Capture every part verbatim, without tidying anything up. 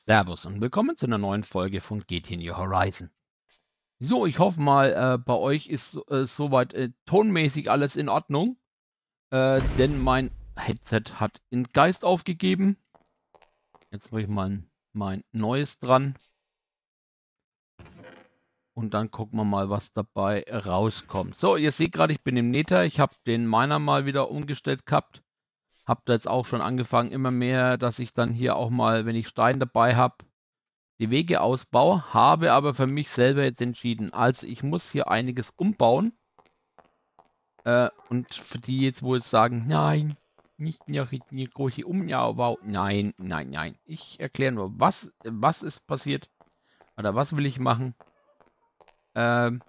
Servus und willkommen zu einer neuen Folge von G T New Horizon. So, ich hoffe mal, äh, bei euch ist äh, soweit äh, tonmäßig alles in Ordnung, äh, denn mein Headset hat den Geist aufgegeben. Jetzt mache ich mal mein neues dran und dann gucken wir mal, was dabei rauskommt. So, ihr seht gerade, ich bin im Nether. Ich habe den Miner mal wieder umgestellt gehabt. Habe da jetzt auch schon angefangen, immer mehr, dass ich dann hier auch mal, wenn ich Stein dabei habe, die Wege ausbaue, habe aber für mich selber jetzt entschieden, also ich muss hier einiges umbauen. Äh, und für die jetzt wohl sagen, nein, nicht eine große Umbau. Nein, nein, nein. Ich erkläre nur, was, was ist passiert oder was will ich machen. Ähm,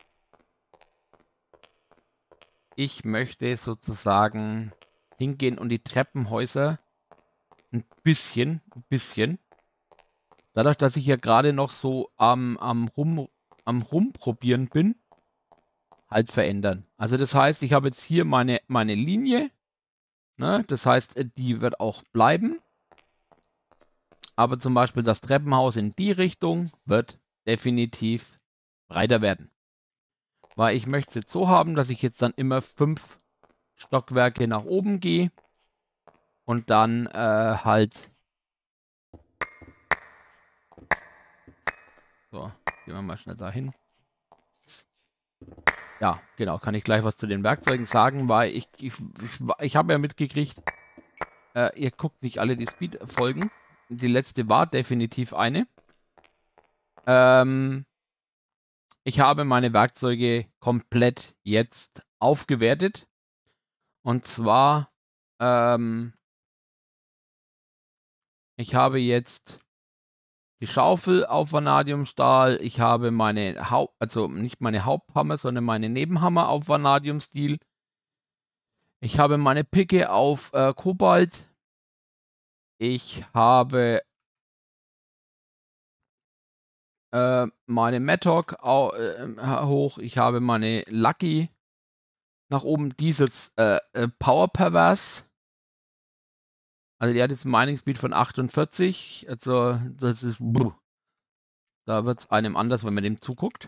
ich möchte sozusagen hingehen und die Treppenhäuser ein bisschen, ein bisschen, dadurch, dass ich ja gerade noch so am, am, rum, am rumprobieren bin, halt verändern. Also das heißt, ich habe jetzt hier meine, meine Linie, ne? Das heißt, die wird auch bleiben. Aber zum Beispiel das Treppenhaus in die Richtung wird definitiv breiter werden. Weil ich möchte es jetzt so haben, dass ich jetzt dann immer fünf Stockwerke nach oben gehe und dann äh, halt... So, gehen wir mal schnell dahin. Ja, genau, kann ich gleich was zu den Werkzeugen sagen, weil ich, ich, ich, ich habe ja mitgekriegt, äh, ihr guckt nicht alle die Speed-Folgen. Die letzte war definitiv eine. Ähm, ich habe meine Werkzeuge komplett jetzt aufgewertet. Und zwar, ähm, ich habe jetzt die Schaufel auf Vanadiumstahl. Ich habe meine Haupt, also nicht meine Haupthammer, sondern meine Nebenhammer auf Vanadiumstil. Ich habe meine Picke auf äh, Kobalt. Ich habe äh, meine Mattock äh, hoch. Ich habe meine Lucky nach oben. Die ist jetzt äh, äh, Power Perverse. Also die hat jetzt ein Mining Speed von achtundvierzig. Also das ist... Da wird es einem anders, wenn man dem zuguckt.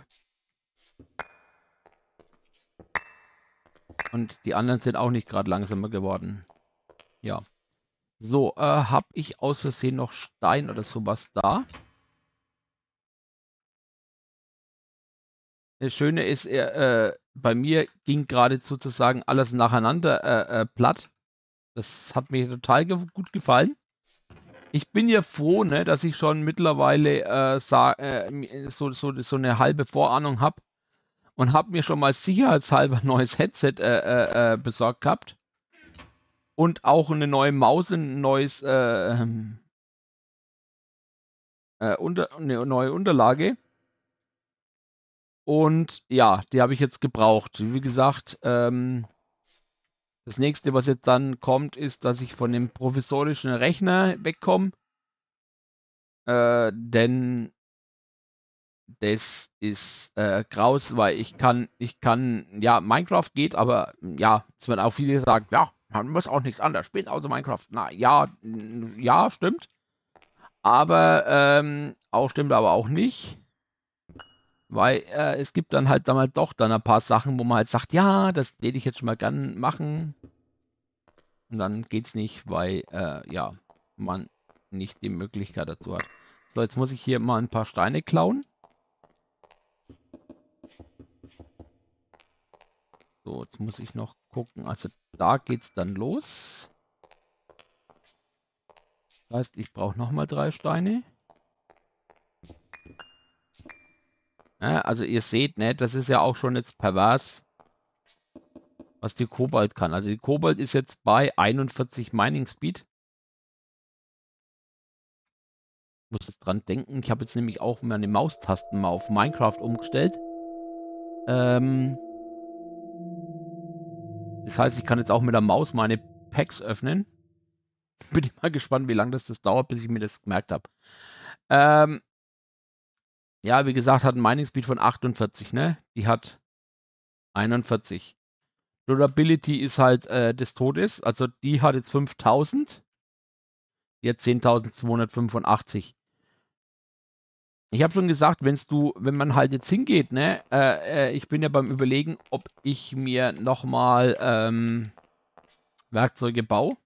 Und die anderen sind auch nicht gerade langsamer geworden. Ja. So, äh, habe ich aus Versehen noch Stein oder sowas da? Das Schöne ist, äh, bei mir ging gerade sozusagen alles nacheinander äh, äh, platt. Das hat mir total ge gut gefallen. Ich bin ja froh, ne, dass ich schon mittlerweile äh, äh, so, so, so eine halbe Vorahnung habe und habe mir schon mal sicherheitshalber ein neues Headset äh, äh, äh, besorgt gehabt. Und auch eine neue Maus, ein neues äh, äh, unter, eine neue Unterlage. Und ja, die habe ich jetzt gebraucht. Wie gesagt, ähm, das nächste, was jetzt dann kommt, ist, dass ich von dem provisorischen Rechner wegkomme. Äh, denn das ist äh, graus, weil ich kann, ich kann, ja, Minecraft geht, aber ja, es werden auch viele sagen, ja, man muss auch nichts anderes spielen außer Minecraft. Na ja, ja, stimmt. Aber ähm, auch stimmt aber auch nicht. Weil äh, es gibt dann halt dann halt doch dann ein paar Sachen, wo man halt sagt, ja, das hätte ich jetzt schon mal gern machen. Und dann geht's nicht, weil äh, ja, man nicht die Möglichkeit dazu hat. So, jetzt muss ich hier mal ein paar Steine klauen. So, jetzt muss ich noch gucken. Also da geht's dann los. Das heißt, ich brauche nochmal drei Steine. Ja, also ihr seht, ne, das ist ja auch schon jetzt pervers, was die Kobalt kann. Also die Kobalt ist jetzt bei einundvierzig Mining Speed. Ich muss jetzt dran denken. Ich habe jetzt nämlich auch meine Maustasten mal auf Minecraft umgestellt. Ähm, das heißt, ich kann jetzt auch mit der Maus meine Packs öffnen. Bin ich mal gespannt, wie lange das, das dauert, bis ich mir das gemerkt habe. Ähm, ja, wie gesagt, hat ein Mining Speed von achtundvierzig, ne? Die hat einundvierzig. Durability ist halt äh, des Todes. Also die hat jetzt fünftausend. Die hat zehntausendzweihundertfünfundachtzig. Ich habe schon gesagt, wenn's du, wenn man halt jetzt hingeht, ne, äh, äh, ich bin ja beim Überlegen, ob ich mir nochmal ähm, Werkzeuge baue,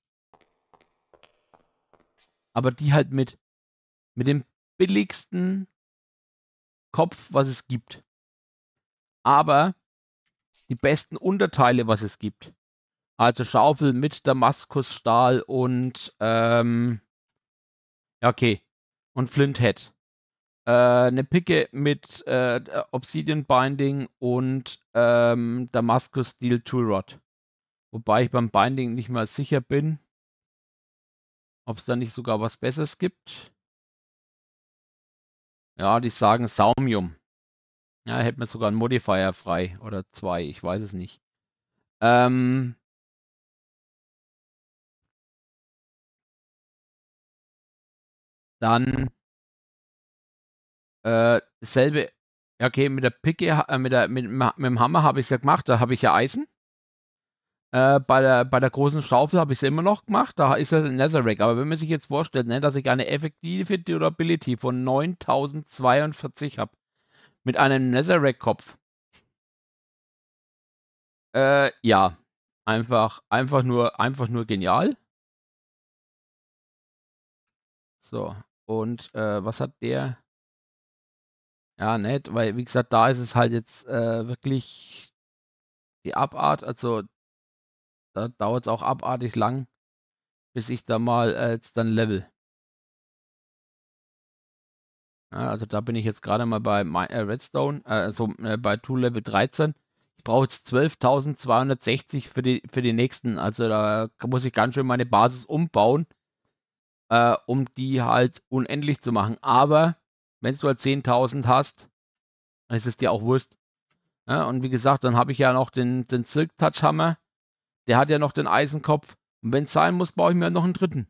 aber die halt mit, mit dem billigsten Kopf, was es gibt. Aber die besten Unterteile, was es gibt. Also Schaufel mit Damaskusstahl und ähm, ja, okay. Und Flinthead. Äh, eine Picke mit äh, Obsidian Binding und ähm, Damaskus Steel Tool Rod. Wobei ich beim Binding nicht mal sicher bin, ob es da nicht sogar was Besseres gibt. Ja, die sagen Saumium. Ja, da hätte man sogar einen Modifier frei oder zwei, ich weiß es nicht. Ähm, dann äh, selbe, ja, okay, mit der Picke, äh, mit, der, mit, mit dem Hammer habe ich es ja gemacht, da habe ich ja Eisen. Äh, bei, der, bei der großen Schaufel habe ich es immer noch gemacht, da ist ja ein Netherrack. Aber wenn man sich jetzt vorstellt, ne, dass ich eine effektive Durability von neuntausendzweiundvierzig habe, mit einem Netherrack-Kopf, äh, ja, einfach, einfach nur, einfach nur genial. So, und äh, was hat der? Ja, nett, weil wie gesagt, da ist es halt jetzt äh, wirklich die Abart, also da dauert es auch abartig lang, bis ich da mal äh, jetzt dann level. Ja, also da bin ich jetzt gerade mal bei My, äh, Redstone, äh, also äh, bei Tool Level dreizehn. Ich brauche jetzt zwölftausendzweihundertsechzig für die, für die nächsten. Also da muss ich ganz schön meine Basis umbauen, äh, um die halt unendlich zu machen. Aber wenn du halt zehntausend hast, dann ist es dir auch Wurst. Ja, und wie gesagt, dann habe ich ja noch den, den Silk Touch Hammer. Der hat ja noch den Eisenkopf. Und wenn es sein muss, baue ich mir noch einen dritten.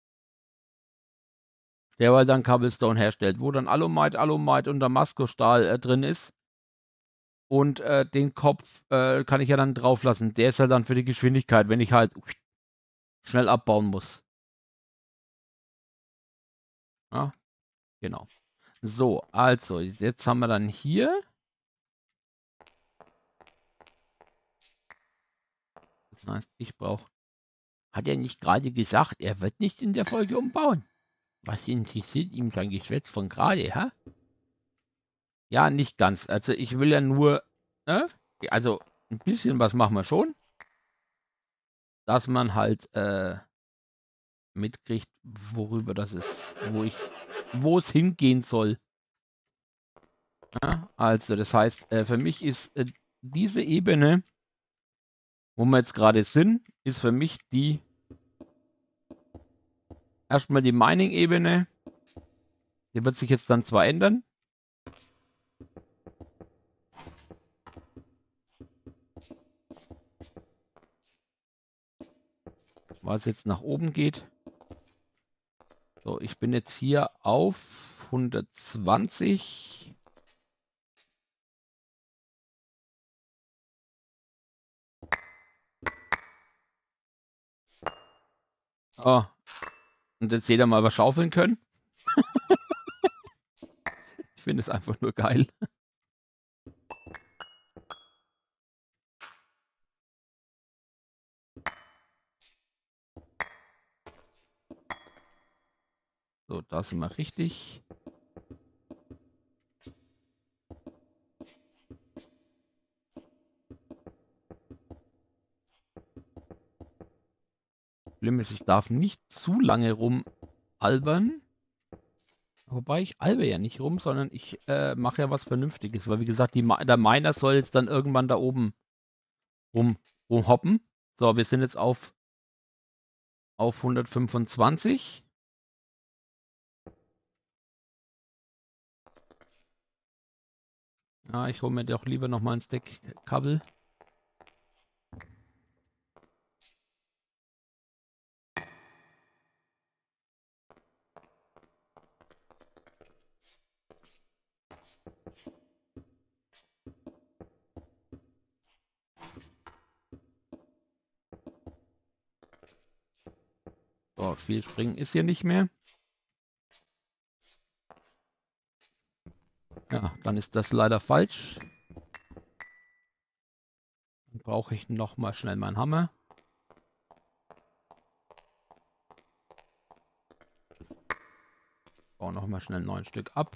Der halt dann Cobblestone herstellt, wo dann Alumite, Alumite und Damaskusstahl äh, drin ist. Und äh, den Kopf äh, kann ich ja dann drauf lassen. Der ist halt dann für die Geschwindigkeit, wenn ich halt schnell abbauen muss. Ja, genau. So, also, jetzt haben wir dann hier. Das heißt, ich brauche. Hat er nicht gerade gesagt, er wird nicht in der Folge umbauen? Was interessiert ihm sein Geschwätz von gerade, hä? Ja, nicht ganz. Also, ich will ja nur. Ne? Also, ein bisschen was machen wir schon. Dass man halt äh, mitkriegt, worüber das ist, wo ich, wo es hingehen soll. Ja, also, das heißt, äh, für mich ist äh, diese Ebene, wo wir jetzt gerade sind, ist für mich die erstmal die Mining-Ebene. Die wird sich jetzt dann zwar ändern. Weil es jetzt nach oben geht. So, ich bin jetzt hier auf hundertzwanzig. Oh, und jetzt jeder mal was schaufeln können. Ich finde es einfach nur geil. So, da sind wir richtig. Problem ist, ich darf nicht zu lange rumalbern. Wobei ich albe ja nicht rum, sondern ich äh, mache ja was Vernünftiges. Weil wie gesagt, die, der Miner soll jetzt dann irgendwann da oben rum, rumhoppen. So, wir sind jetzt auf, auf hundertfünfundzwanzig. Ja, ich hole mir doch lieber nochmal ein Stack Kabel. So, viel springen ist hier nicht mehr. Ja, dann ist das leider falsch. Dann brauche ich noch mal schnell meinen Hammer. Baue noch mal schnell neun Stück ab.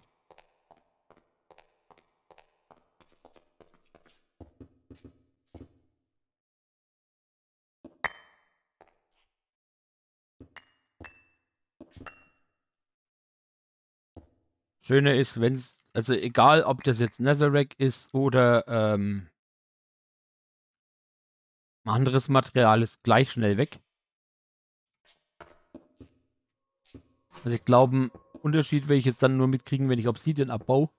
Schöne ist, wenn es, also egal, ob das jetzt Netherrack ist oder ähm, anderes Material, ist gleich schnell weg. Also ich glaube, einen Unterschied werde ich jetzt dann nur mitkriegen, wenn ich Obsidian abbaue.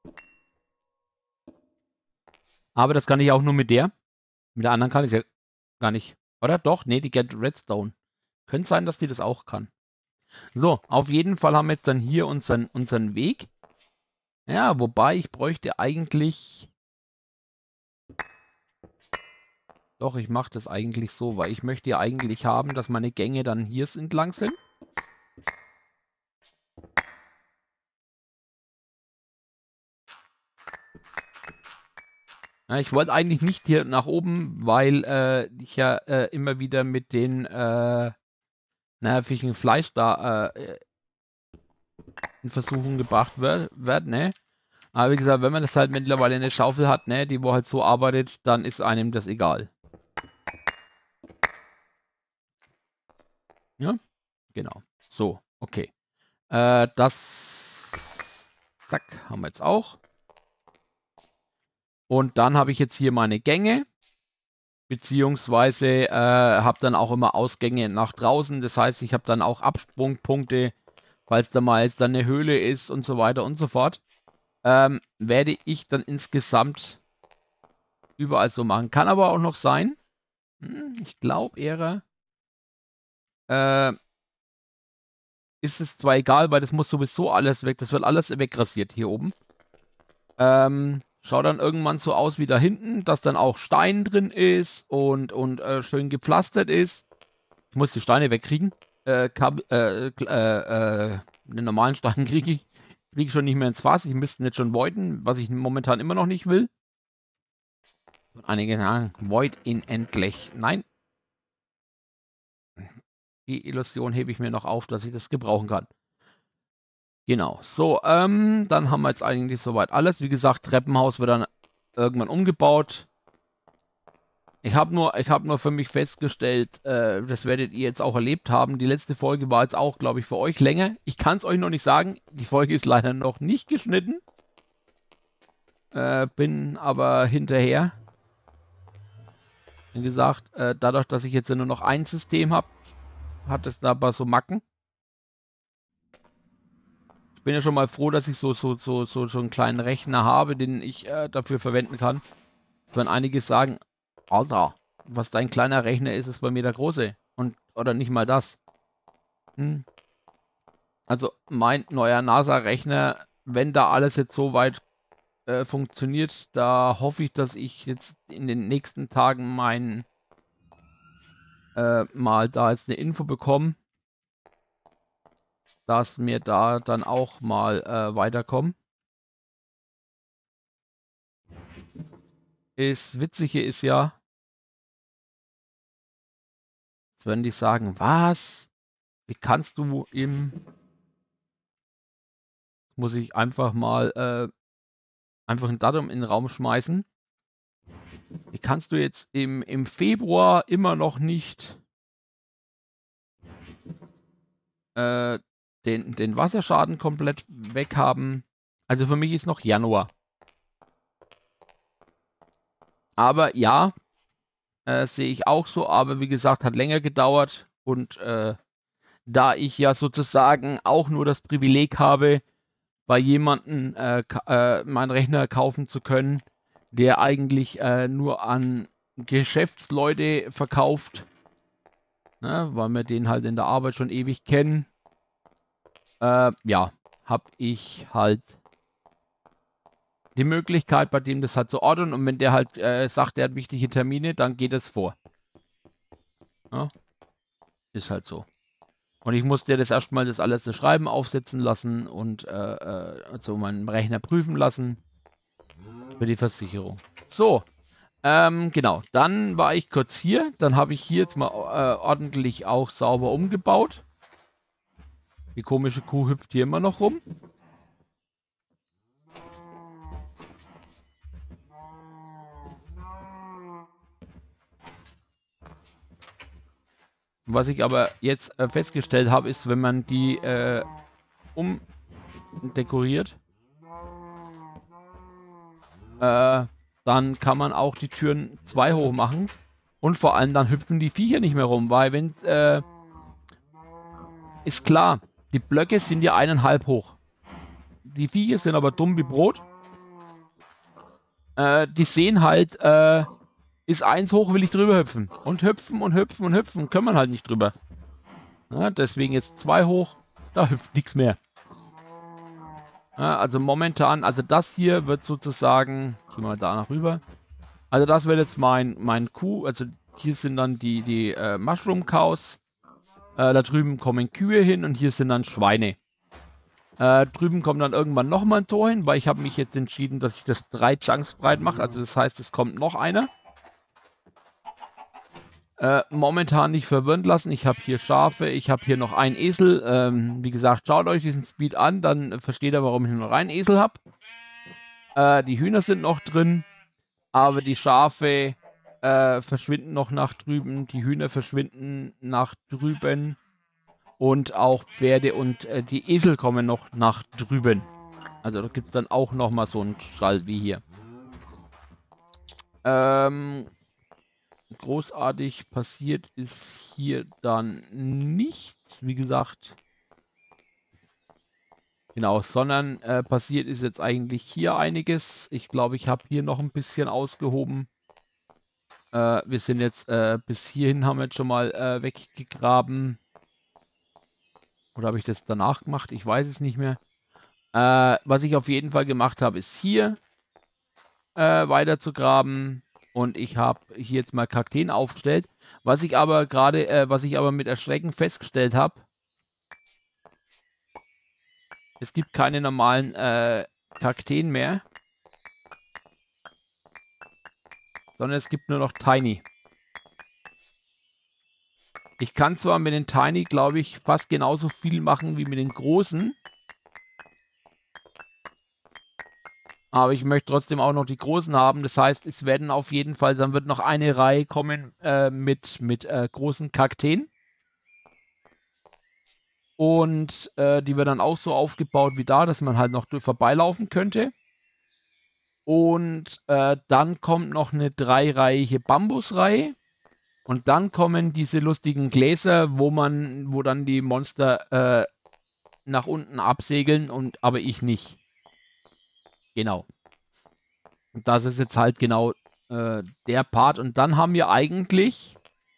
Aber das kann ich auch nur mit der. Mit der anderen kann ich es ja gar nicht. Oder? Doch, nee, die Get Redstone. Könnte sein, dass die das auch kann. So, auf jeden Fall haben wir jetzt dann hier unseren, unseren Weg. Ja, wobei ich bräuchte eigentlich... Doch, ich mache das eigentlich so, weil ich möchte ja eigentlich haben, dass meine Gänge dann hier entlang sind. Ja, ich wollte eigentlich nicht hier nach oben, weil äh, ich ja äh, immer wieder mit den äh, nervigen Fleisch da äh, in Versuchung gebracht wird, wird, ne? Aber wie gesagt, wenn man das halt mittlerweile eine Schaufel hat, ne, die wo halt so arbeitet, dann ist einem das egal. Ja, genau. So, okay. Äh, das, zack, haben wir jetzt auch. Und dann habe ich jetzt hier meine Gänge, beziehungsweise äh, habe dann auch immer Ausgänge nach draußen. Das heißt, ich habe dann auch Absprungpunkte, falls da mal jetzt dann eine Höhle ist und so weiter und so fort. Ähm, werde ich dann insgesamt überall so machen. Kann aber auch noch sein, hm, ich glaube eher, äh, ist es zwar egal, weil das muss sowieso alles weg, das wird alles wegrasiert hier oben. Ähm, schaut dann irgendwann so aus wie da hinten, dass dann auch Stein drin ist und, und äh, schön gepflastert ist. Ich muss die Steine wegkriegen. Äh, Kab äh, äh, äh, den normalen Stein kriege ich, krieg ich schon nicht mehr ins Fass. Ich müsste jetzt schon voiden, was ich momentan immer noch nicht will. Und einige sagen, void unendlich. Nein. Die Illusion hebe ich mir noch auf, dass ich das gebrauchen kann. Genau. So, ähm, dann haben wir jetzt eigentlich soweit alles. Wie gesagt, Treppenhaus wird dann irgendwann umgebaut. Ich habe nur, ich habe nur für mich festgestellt, äh, das werdet ihr jetzt auch erlebt haben. Die letzte Folge war jetzt auch, glaube ich, für euch länger. Ich kann es euch noch nicht sagen. Die Folge ist leider noch nicht geschnitten. Äh, bin aber hinterher. Wie gesagt, äh, dadurch, dass ich jetzt nur noch ein System habe, hat es da aber so Macken. Ich bin ja schon mal froh, dass ich so, so, so, so, so einen kleinen Rechner habe, den ich äh, dafür verwenden kann. Wenn einige sagen, Alter, was dein kleiner Rechner ist, ist bei mir der große. Und, oder nicht mal das. Hm. Also mein neuer NASA-Rechner, wenn da alles jetzt so weit äh, funktioniert, da hoffe ich, dass ich jetzt in den nächsten Tagen mein äh, mal da jetzt eine Info bekomme, dass mir da dann auch mal äh, weiterkommen. Das Witzige ist ja, jetzt werden die sagen, was? Wie kannst du im, muss ich einfach mal äh, einfach ein Datum in den Raum schmeißen. Wie kannst du jetzt im, im Februar immer noch nicht äh, den, den Wasserschaden komplett weg haben? Also für mich ist noch Januar. Aber ja, äh, sehe ich auch so. Aber wie gesagt, hat länger gedauert. Und äh, da ich ja sozusagen auch nur das Privileg habe, bei jemandem äh, äh, meinen Rechner kaufen zu können, der eigentlich äh, nur an Geschäftsleute verkauft, ne, weil wir den halt in der Arbeit schon ewig kennen. Äh, ja, habe ich halt die Möglichkeit, bei dem das halt zu ordnen, und wenn der halt äh, sagt, der hat wichtige Termine, dann geht es vor. Ja, ist halt so. Und ich musste das erstmal das alles zu schreiben, aufsetzen lassen und äh, äh, also meinen Rechner prüfen lassen für die Versicherung. So, ähm, genau. Dann war ich kurz hier. Dann habe ich hier jetzt mal äh, ordentlich auch sauber umgebaut. Die komische Kuh hüpft hier immer noch rum. Was ich aber jetzt äh, festgestellt habe, ist, wenn man die äh, umdekoriert, äh, dann kann man auch die Türen zwei hoch machen. Und vor allem dann hüpfen die Viecher nicht mehr rum, weil wenn, äh, ist klar, die Blöcke sind ja eineinhalb hoch. Die Viecher sind aber dumm wie Brot. Äh, die sehen halt, äh, ist eins hoch, will ich drüber hüpfen. Und hüpfen und hüpfen und hüpfen, können wir halt nicht drüber. Ja, deswegen jetzt zwei hoch, da hüpft nichts mehr. Ja, also momentan, also das hier wird sozusagen, gehen wir mal da nach rüber. Also das wird jetzt mein, mein Kuh, also hier sind dann die, die äh, Mushroom Cows. Äh, da drüben kommen Kühe hin und hier sind dann Schweine. Äh, drüben kommt dann irgendwann nochmal ein Tor hin, weil ich habe mich jetzt entschieden, dass ich das drei Chunks breit mache. Also das heißt, es kommt noch einer. Äh, momentan nicht verwirren lassen. Ich habe hier Schafe, ich habe hier noch einen Esel. Ähm, wie gesagt, schaut euch diesen Speed an, dann versteht ihr, warum ich nur noch einen Esel habe. Äh, die Hühner sind noch drin, aber die Schafe äh, verschwinden noch nach drüben. Die Hühner verschwinden nach drüben. Und auch Pferde und äh, die Esel kommen noch nach drüben. Also da gibt es dann auch nochmal so einen Stall wie hier. Ähm, großartig passiert ist hier dann nichts, wie gesagt. Genau, sondern äh, passiert ist jetzt eigentlich hier einiges. Ich glaube, ich habe hier noch ein bisschen ausgehoben. Äh, wir sind jetzt äh, bis hierhin haben wir jetzt schon mal äh, weggegraben. Oder habe ich das danach gemacht? Ich weiß es nicht mehr. Äh, was ich auf jeden Fall gemacht habe, ist hier äh, weiter zu graben. Und ich habe hier jetzt mal Kakteen aufgestellt. Was ich aber gerade, äh, was ich aber mit Erschrecken festgestellt habe, es gibt keine normalen äh, Kakteen mehr, sondern es gibt nur noch Tiny. Ich kann zwar mit den Tiny, glaube ich, fast genauso viel machen wie mit den großen. Aber ich möchte trotzdem auch noch die großen haben. Das heißt, es werden auf jeden Fall, dann wird noch eine Reihe kommen äh, mit, mit äh, großen Kakteen. Und äh, die wird dann auch so aufgebaut wie da, dass man halt noch vorbeilaufen könnte. Und äh, dann kommt noch eine dreireihige Bambusreihe. Und dann kommen diese lustigen Gläser, wo man, wo dann die Monster äh, nach unten absegeln, und aber ich nicht. Genau. Und das ist jetzt halt genau äh, der Part. Und dann haben wir eigentlich,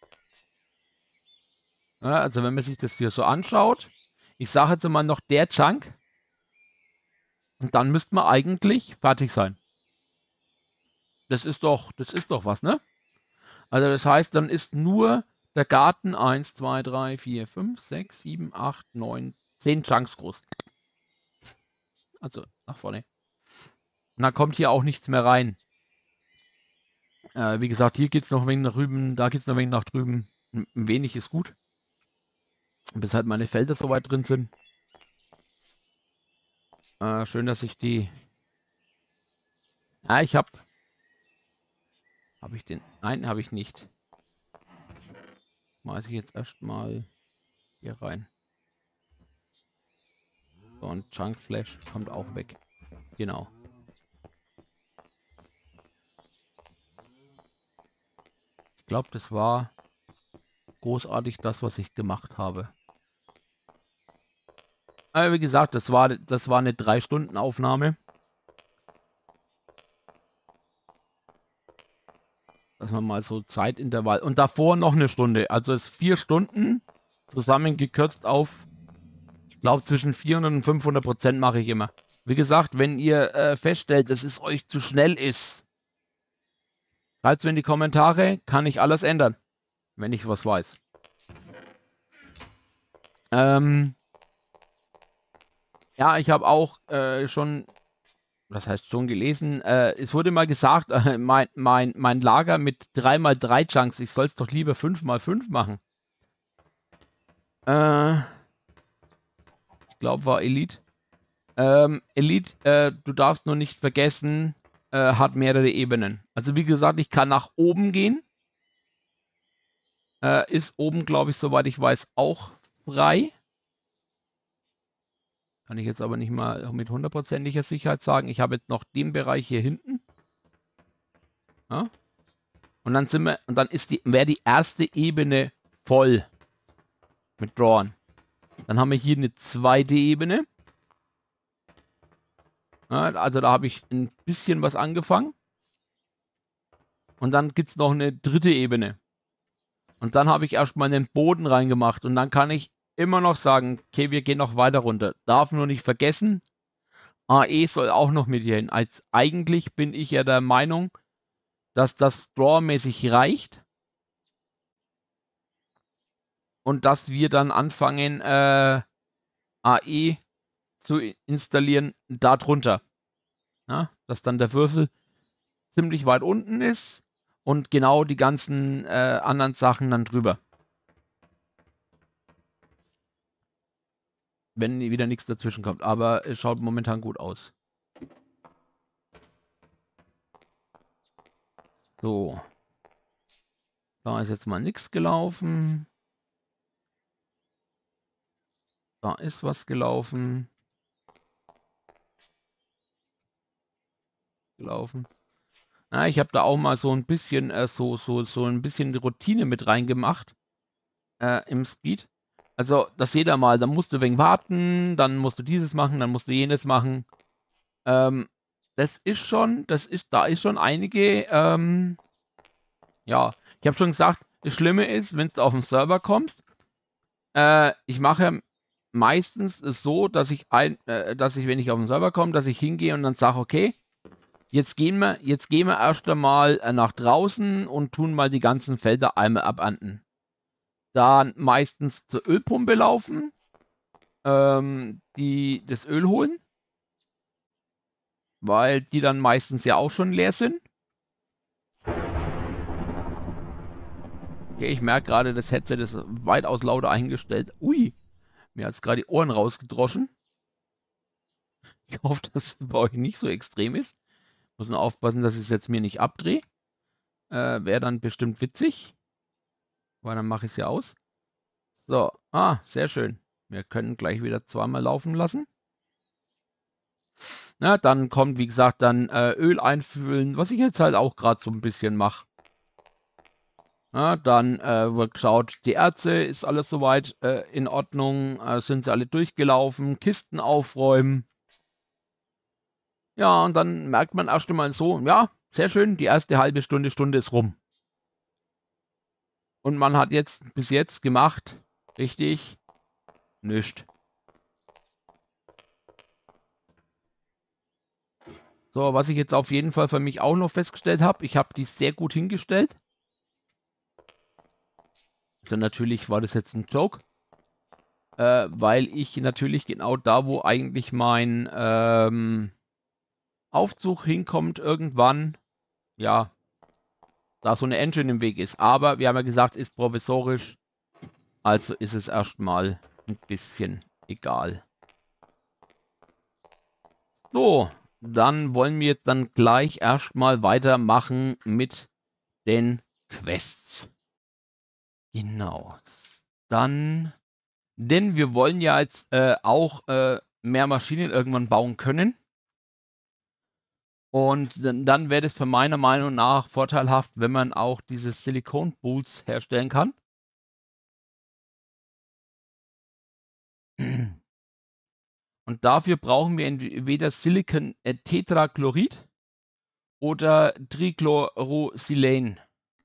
ja, also wenn man sich das hier so anschaut, ich sage jetzt mal noch der Chunk. Und dann müsste man eigentlich fertig sein. Das ist doch, das ist doch was, ne? Also das heißt, dann ist nur der Garten eins, zwei, drei, vier, fünf, sechs, sieben, acht, neun, zehn Chunks groß. Also nach vorne. Und dann kommt hier auch nichts mehr rein. Äh, wie gesagt, hier geht es noch ein wenig nach drüben, da geht es noch ein wenig nach drüben. Ein wenig ist gut. Bis halt meine Felder so weit drin sind. Äh, schön, dass ich die... Ja, ich habe... Habe ich den... Nein, habe ich nicht. Schmeiße ich jetzt erstmal hier rein. So, und Chunk Flash kommt auch weg. Genau. Ich glaube, das war großartig das, was ich gemacht habe. Aber wie gesagt, das war, das war eine drei Stunden Aufnahme. Dass man mal so Zeitintervall. Und davor noch eine Stunde. Also es vier Stunden zusammengekürzt auf, ich glaube, zwischen vierhundert und fünfhundert Prozent mache ich immer. Wie gesagt, wenn ihr äh, feststellt, dass es euch zu schnell ist, schreibt es mir in die Kommentare, kann ich alles ändern, wenn ich was weiß. Ähm, ja, ich habe auch äh, schon, das heißt schon gelesen, äh, es wurde mal gesagt, äh, mein, mein, mein Lager mit drei mal drei Chunks, ich soll es doch lieber fünf mal fünf machen. Äh, ich glaube, war Elite. Ähm, Elite, äh, du darfst nur nicht vergessen, äh, hat mehrere Ebenen. Also wie gesagt, ich kann nach oben gehen. Äh, ist oben, glaube ich, soweit ich weiß, auch frei. Kann ich jetzt aber nicht mal mit hundertprozentiger Sicherheit sagen. Ich habe jetzt noch den Bereich hier hinten. Ja? Und dann sind wir, und dann ist die, wäre die erste Ebene voll mit Drawn. Dann haben wir hier eine zweite Ebene. Ja, also da habe ich ein bisschen was angefangen. Und dann gibt es noch eine dritte Ebene. Und dann habe ich erstmal den Boden reingemacht. Und dann kann ich immer noch sagen, okay, wir gehen noch weiter runter. Darf nur nicht vergessen, A E soll auch noch mit hier hin. Als eigentlich bin ich ja der Meinung, dass das Draw-mäßig reicht. Und dass wir dann anfangen, äh, A E zu installieren darunter. Ja, dass dann der Würfel ziemlich weit unten ist und genau die ganzen äh, anderen Sachen dann drüber. Wenn wieder nichts dazwischen kommt. Aber es schaut momentan gut aus. So. Da ist jetzt mal nichts gelaufen. Da ist was gelaufen. Gelaufen. Ja, ich habe da auch mal so ein bisschen äh, so, so, so ein bisschen Routine mit reingemacht äh, im Speed. Also, das jeder mal, dann musst du wegen warten, dann musst du dieses machen, dann musst du jenes machen. Ähm, das ist schon, das ist, da ist schon einige, ähm, ja, ich habe schon gesagt, das Schlimme ist, wenn du auf den Server kommst, äh, ich mache meistens es so, dass ich ein, äh, dass ich, wenn ich auf den Server komme, dass ich hingehe und dann sage, okay, jetzt gehen wir, jetzt gehen wir erst einmal äh, nach draußen und tun mal die ganzen Felder einmal abernten. Dann meistens zur Ölpumpe laufen, ähm, die das Öl holen, weil die dann meistens ja auch schon leer sind. Okay, ich merke gerade, das Headset ist weitaus lauter eingestellt. Ui, mir hat es gerade die Ohren rausgedroschen. Ich hoffe, dass es bei euch nicht so extrem ist. Muss nur aufpassen, dass ich es jetzt mir nicht abdrehe. Äh, Wäre dann bestimmt witzig. Weil dann mache ich es ja aus. So, ah, sehr schön. Wir können gleich wieder zweimal laufen lassen. Na, dann kommt, wie gesagt, dann äh, Öl einfüllen, was ich jetzt halt auch gerade so ein bisschen mache. Ja, dann äh, wird geschaut, die Erze, ist alles soweit äh, in Ordnung, äh, sind sie alle durchgelaufen, Kisten aufräumen. Ja, und dann merkt man erst einmal so, ja, sehr schön, die erste halbe Stunde, Stunde ist rum. Und man hat jetzt bis jetzt gemacht, richtig, nichts. So, was ich jetzt auf jeden Fall für mich auch noch festgestellt habe, ich habe die sehr gut hingestellt. Also natürlich war das jetzt ein Joke, äh, weil ich natürlich genau da, wo eigentlich mein ähm, Aufzug hinkommt, irgendwann, ja, da so eine Engine im Weg ist. Aber wir haben ja gesagt, ist provisorisch, also ist es erstmal ein bisschen egal. So, dann wollen wir jetzt dann gleich erstmal weitermachen mit den Quests. Genau. Dann, denn wir wollen ja jetzt äh, auch äh, mehr Maschinen irgendwann bauen können. Und dann, dann wäre es für meiner Meinung nach vorteilhaft, wenn man auch diese Silikon-Boots herstellen kann. Und dafür brauchen wir entweder Silicon äh, Tetrachlorid oder Trichlorosilane.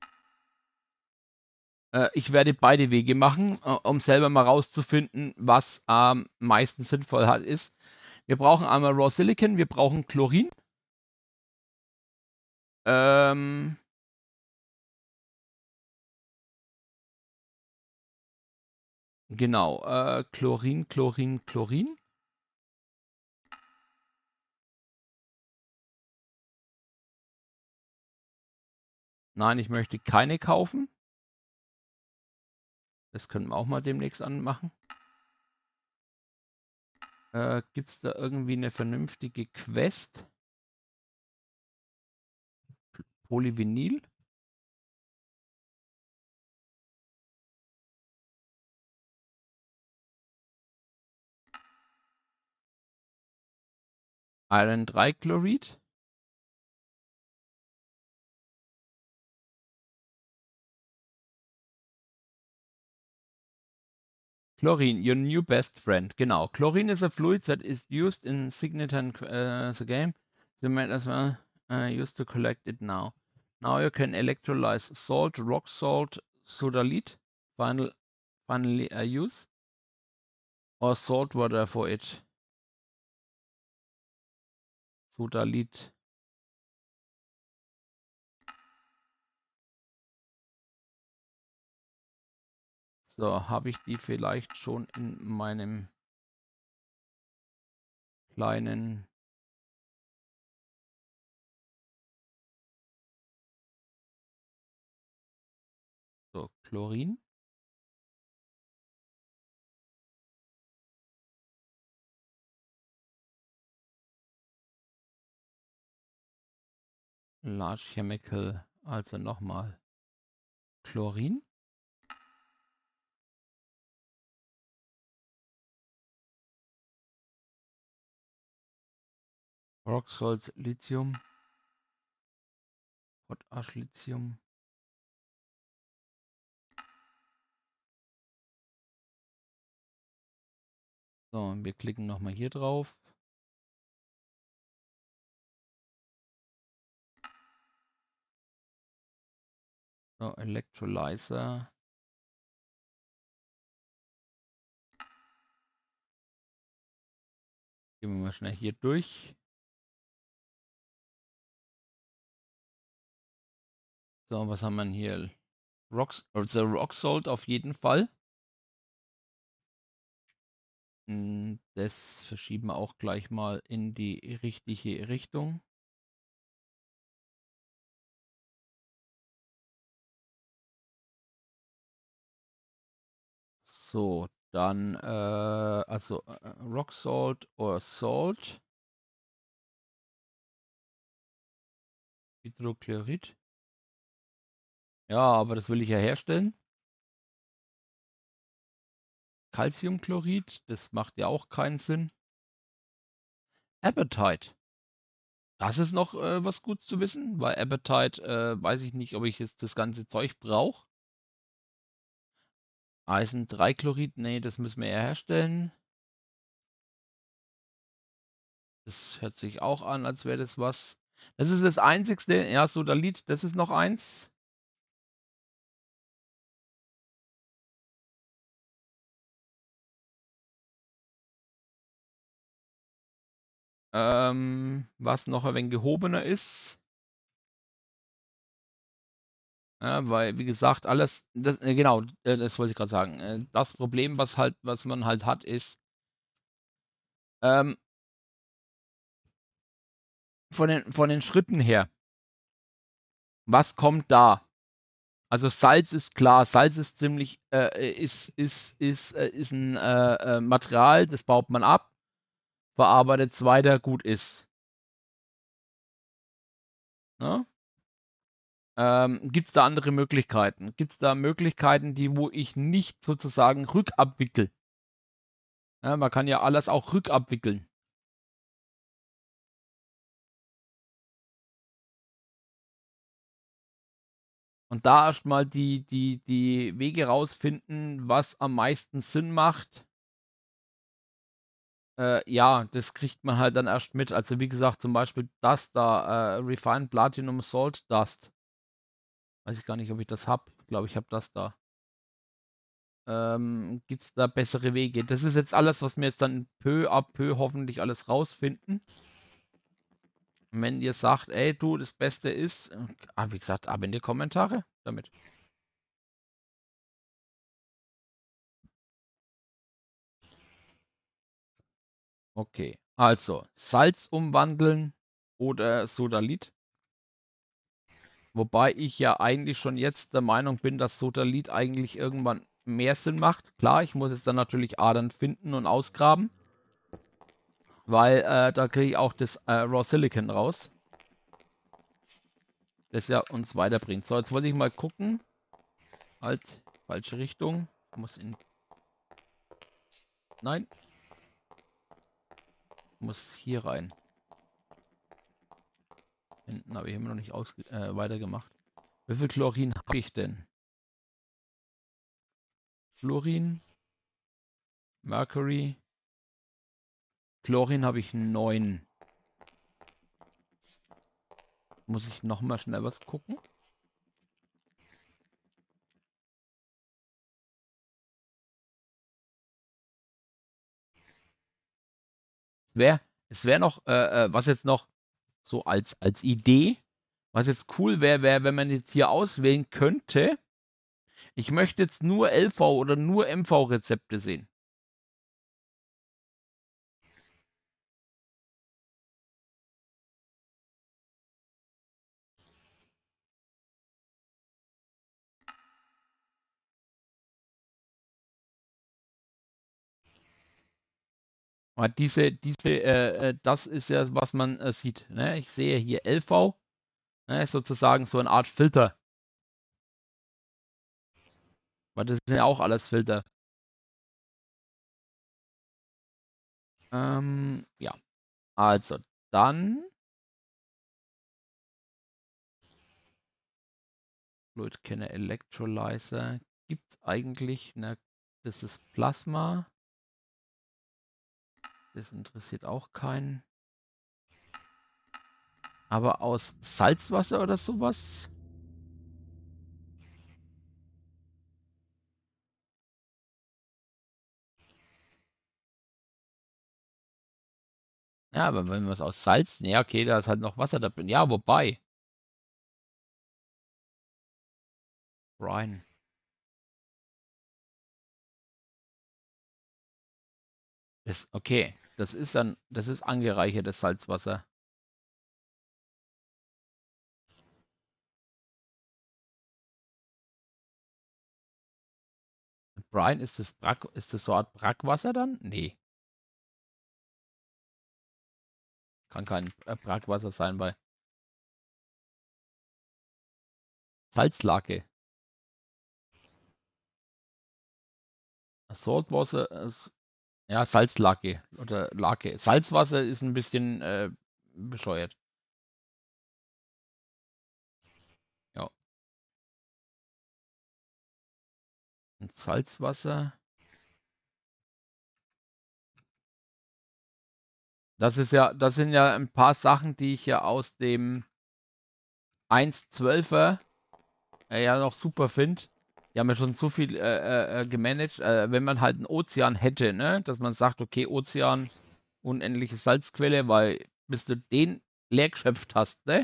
Äh, ich werde beide Wege machen, äh, um selber mal rauszufinden, was am meisten sinnvoll hat, ist. Wir brauchen einmal Raw Silicon, wir brauchen Chlorin. Ähm, Genau, äh, Chlorin, Chlorin, Chlorin. Nein, ich möchte keine kaufen. Das können wir auch mal demnächst anmachen. Äh, Gibt es da irgendwie eine vernünftige Quest? Polyvinyl? Iron drei Chlorid? Chlorine, your new best friend. Genau. Chlorine is a fluid that is used in Signitan uh, the game. You might as well uh, use to collect it now. Now you can electrolyze salt, rock salt, sodalite, final, finally uh, use, or salt water for it. Sodalite. So, habe ich die vielleicht schon in meinem kleinen so, Chlorin. Large Chemical, also nochmal Chlorin. Rock Salts, Lithium. Potash, Lithium. So, und wir klicken nochmal hier drauf. So, Electrolyzer. Gehen wir mal schnell hier durch. So, was haben wir denn hier? Rocks, also Rock Salt auf jeden Fall. Das verschieben wir auch gleich mal in die richtige Richtung. So, dann äh, also äh, Rock Salt oder Salt. Hydrochlorid. Ja, aber das will ich ja herstellen. Calciumchlorid, das macht ja auch keinen Sinn. Apatite. Das ist noch äh, was gut zu wissen, weil Apatite äh, weiß ich nicht, ob ich jetzt das ganze Zeug brauche. Eisen drei Chlorid, nee, das müssen wir ja herstellen. Das hört sich auch an, als wäre das was. Das ist das einzigste. Ja, Sodalid, das ist noch eins. Ähm, was noch ein wenig gehobener ist. Ja, weil, wie gesagt, alles, das, äh, genau, äh, das wollte ich gerade sagen. Äh, das Problem, was halt, was man halt hat, ist, ähm, von den, von den Schritten her, was kommt da? Also Salz ist klar, Salz ist ziemlich, äh, ist, ist, ist, äh, ist ein äh, äh, Material, das baut man ab, verarbeitet es weiter, gut ist. Ne? Ähm, Gibt es da andere Möglichkeiten? Gibt es da Möglichkeiten, die, wo ich nicht sozusagen rückabwickel? Ja, man kann ja alles auch rückabwickeln. Und da erstmal die, die, die Wege rausfinden, was am meisten Sinn macht. Äh, ja, das kriegt man halt dann erst mit. Also wie gesagt, zum Beispiel das da, äh, Refined Platinum Salt Dust. Weiß ich gar nicht, ob ich das habe. Ich glaube, ich habe das da. Ähm, Gibt es da bessere Wege? Das ist jetzt alles, was wir jetzt dann peu à peu hoffentlich alles rausfinden. Und wenn ihr sagt, ey du, das Beste ist, äh, ah, wie gesagt, ab in die Kommentare damit. Okay, also Salz umwandeln oder Sodalith. Wobei ich ja eigentlich schon jetzt der Meinung bin, dass Sodalith eigentlich irgendwann mehr Sinn macht. Klar, ich muss jetzt dann natürlich Adern finden und ausgraben, weil äh, da kriege ich auch das äh, Raw Silicon raus, das ja uns weiterbringt. So, jetzt wollte ich mal gucken. Halt, falsche Richtung. Muss in... Nein. Muss hier rein. Hinten habe ich immer noch nicht aus äh, weitergemacht. Wie viel Chlorin habe ich denn? Fluorin, Mercury, Chlorin habe ich neun. Muss ich noch mal schnell was gucken? Wär, es wäre noch, äh, äh, was jetzt noch so als, als Idee, was jetzt cool wäre, wäre, wenn man jetzt hier auswählen könnte, ich möchte jetzt nur L V oder nur M V-Rezepte sehen. Aber diese, diese, äh, äh, das ist ja, was man äh, sieht. Ne? Ich sehe hier L V, ne? Sozusagen so eine Art Filter. Weil das sind ja auch alles Filter. Ähm, ja, also dann Fluid Canner Electrolyzer gibt es eigentlich, ne, das ist Plasma. Das interessiert auch keinen. Aber aus Salzwasser oder sowas? Ja, aber wenn wir es aus Salz, ja, okay, da ist halt noch Wasser da drin. Ja, wobei. Brine. Das, okay, das ist dann, das ist angereichertes Salzwasser. Brine, ist das Brack, ist das so eine Art Brackwasser dann? Nee, kann kein äh, Brackwasser sein bei Salzlake. Saltwasser, ist, ja, Salzlake oder Lake. Salzwasser ist ein bisschen äh, bescheuert. Ja, und Salzwasser. Das ist ja, das sind ja ein paar Sachen, die ich ja aus dem eins Punkt zwölfer äh, ja noch super finde. Die haben ja schon so viel äh, äh, gemanagt, äh, wenn man halt einen Ozean hätte, ne? Dass man sagt, okay, Ozean, unendliche Salzquelle, weil bis du den leer geschöpft hast, ne?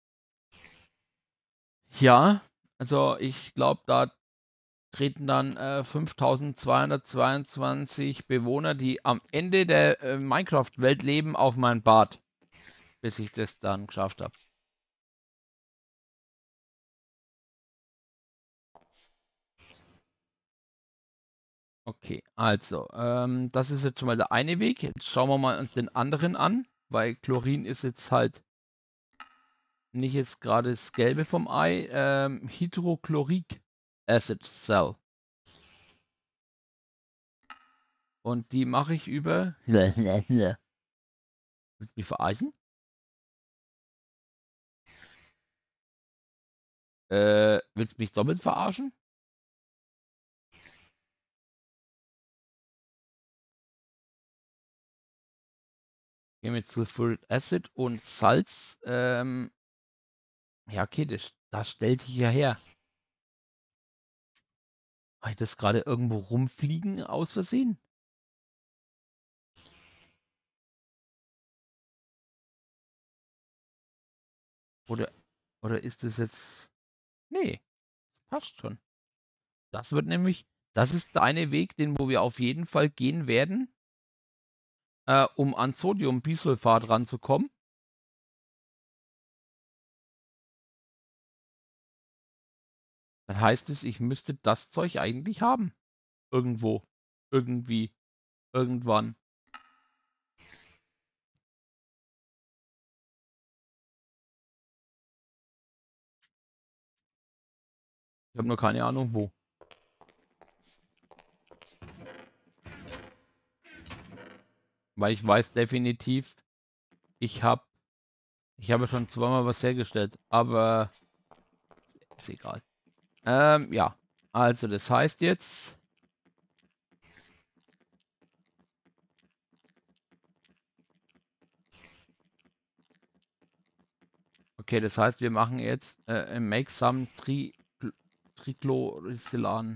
Ja, also ich glaube, da treten dann äh, fünftausendzweihundertzweiundzwanzig Bewohner, die am Ende der äh, Minecraft-Welt leben, auf mein Bad, bis ich das dann geschafft habe. Okay, also, ähm, das ist jetzt schon mal der eine Weg. Jetzt schauen wir mal uns den anderen an, weil Chlorin ist jetzt halt nicht jetzt gerade das Gelbe vom Ei. Ähm, Hydrochloric Acid Cell. Und die mache ich über. Willst du mich verarschen? Äh, willst du mich doppelt verarschen? Gehen wir jetzt Sulfuric Acid und Salz. Ähm, ja, okay, das, das stellt sich ja her. Habe ich das gerade irgendwo rumfliegen aus Versehen? Oder, oder ist es jetzt. Nee, passt schon. Das wird nämlich, das ist der eine Weg, den wo wir auf jeden Fall gehen werden. äh, um an Sodiumbisulfat ranzukommen. Dann heißt es, ich müsste das Zeug eigentlich haben. Irgendwo. Irgendwie. Irgendwann. Ich habe nur keine Ahnung wo. Weil ich weiß definitiv, ich habe ich habe schon zweimal was hergestellt, aber ist egal. Ähm, ja. Also das heißt jetzt, okay, das heißt, wir machen jetzt äh, make some tri Trichlorosillan.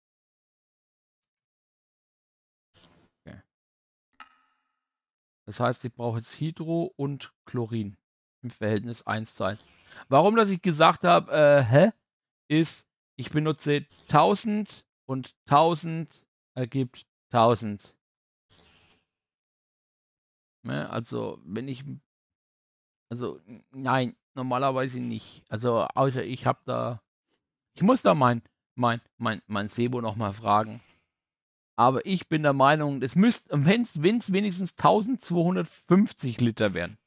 Okay. Das heißt, ich brauche jetzt Hydro und Chlorin im Verhältnis eins zu eins. Warum, dass ich gesagt habe, äh, hä, ist, ich benutze tausend und tausend ergibt tausend. Ne? Also, wenn ich, also, nein, normalerweise nicht. Also, außer ich habe da, ich muss da mein, mein, mein, mein Sebo nochmal fragen. Aber ich bin der Meinung, es müsste, wenn es wenigstens eintausendzweihundertfünfzig Liter wären.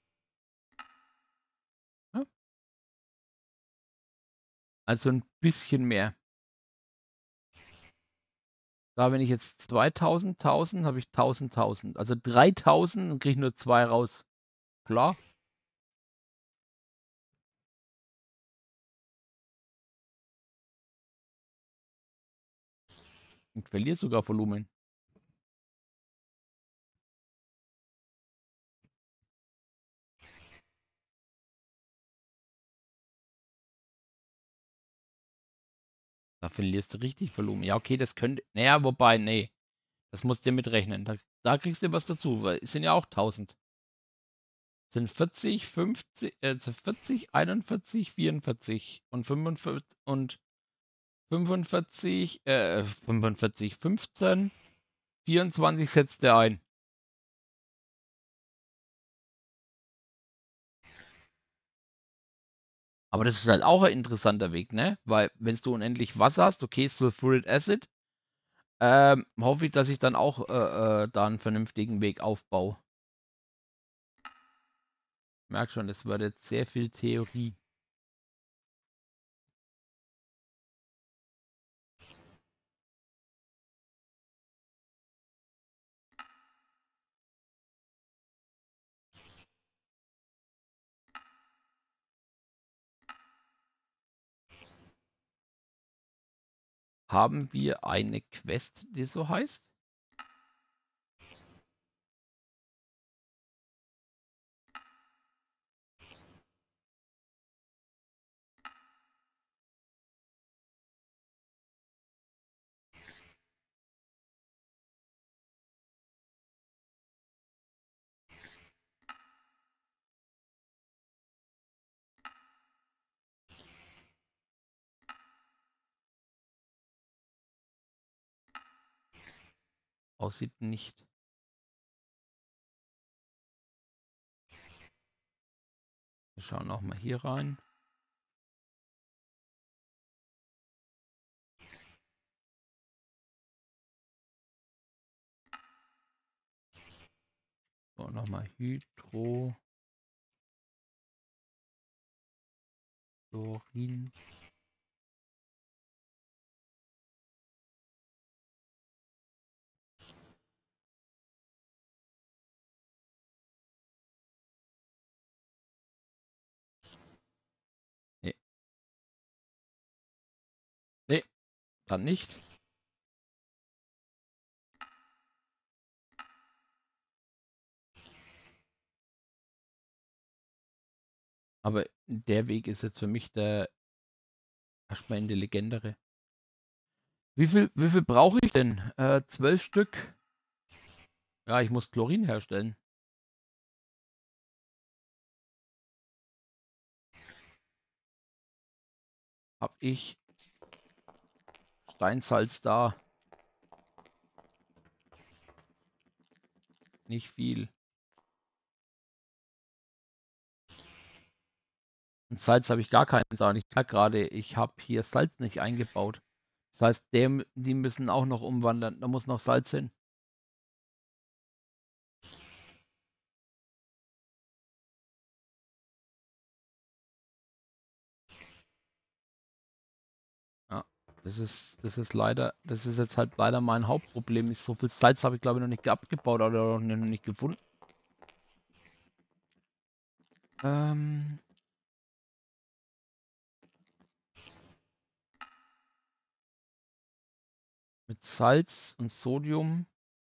Ja? Also ein bisschen mehr. Da, wenn ich jetzt zweitausend, tausend, habe ich tausend, tausend. Also dreitausend und kriege ich nur zwei raus. Klar. Und verliere sogar Volumen. Da verlierst du richtig Volumen. Ja, okay, das könnte. Naja, wobei, nee. Das musst du mitrechnen. Da, da kriegst du was dazu, weil es sind ja auch tausend. Es sind vierzig, fünfzig, äh, vierzig, einundvierzig, vierundvierzig und fünfundvierzig und fünfundvierzig, äh, fünfundvierzig, fünfzehn, vierundzwanzig setzt er ein. Aber das ist halt auch ein interessanter Weg, ne? Weil, wenn du unendlich Wasser hast, okay, Sulfuric Acid, ähm, hoffe ich, dass ich dann auch äh, äh, da einen vernünftigen Weg aufbaue. Merk schon, das wird jetzt sehr viel Theorie. Haben wir eine Quest, die so heißt? Aussieht nicht. Wir schauen auch mal hier rein. So, nochmal Hydrochlorin. Nee, nee, dann nicht. Aber der Weg ist jetzt für mich der erstmal intelligentere. Wie viel, wie viel brauche ich denn? Äh, zwölf Stück. Ja, ich muss Chlorin herstellen. Hab ich Steinsalz da? nicht viel. Und Salz habe ich gar keinen Sagen. Ich sag gerade, ich habe hier Salz nicht eingebaut. Das heißt, dem, die müssen auch noch umwandern. Da muss noch Salz hin. Ja, das ist, das ist leider, das ist jetzt halt leider mein Hauptproblem. Ist so viel Salz habe ich glaube ich noch nicht abgebaut oder noch nicht gefunden. Ähm, mit Salz und Sodium.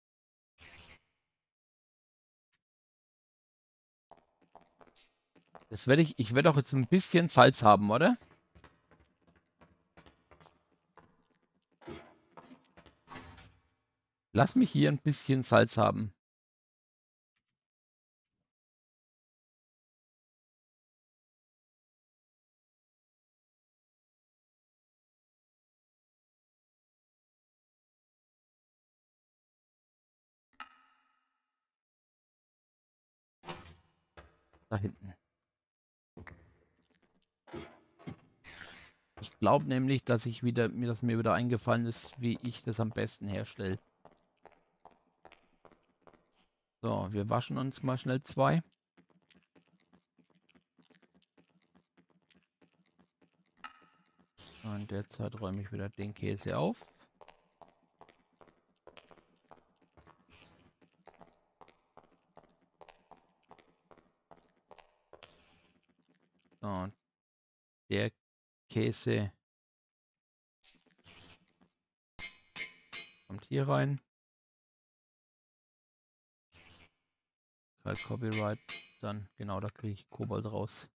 Das werde ich, ich werde auch jetzt ein bisschen Salz haben, oder? Lass mich hier ein bisschen Salz haben. Da hinten. Ich glaube nämlich, dass ich wieder, mir das mir wieder eingefallen ist, wie ich das am besten herstelle. So, wir waschen uns mal schnell zwei. In der Zeit räume ich wieder den Käse auf. So, der Käse kommt hier rein. Kein Copyright. Dann, genau, da kriege ich Kobold raus.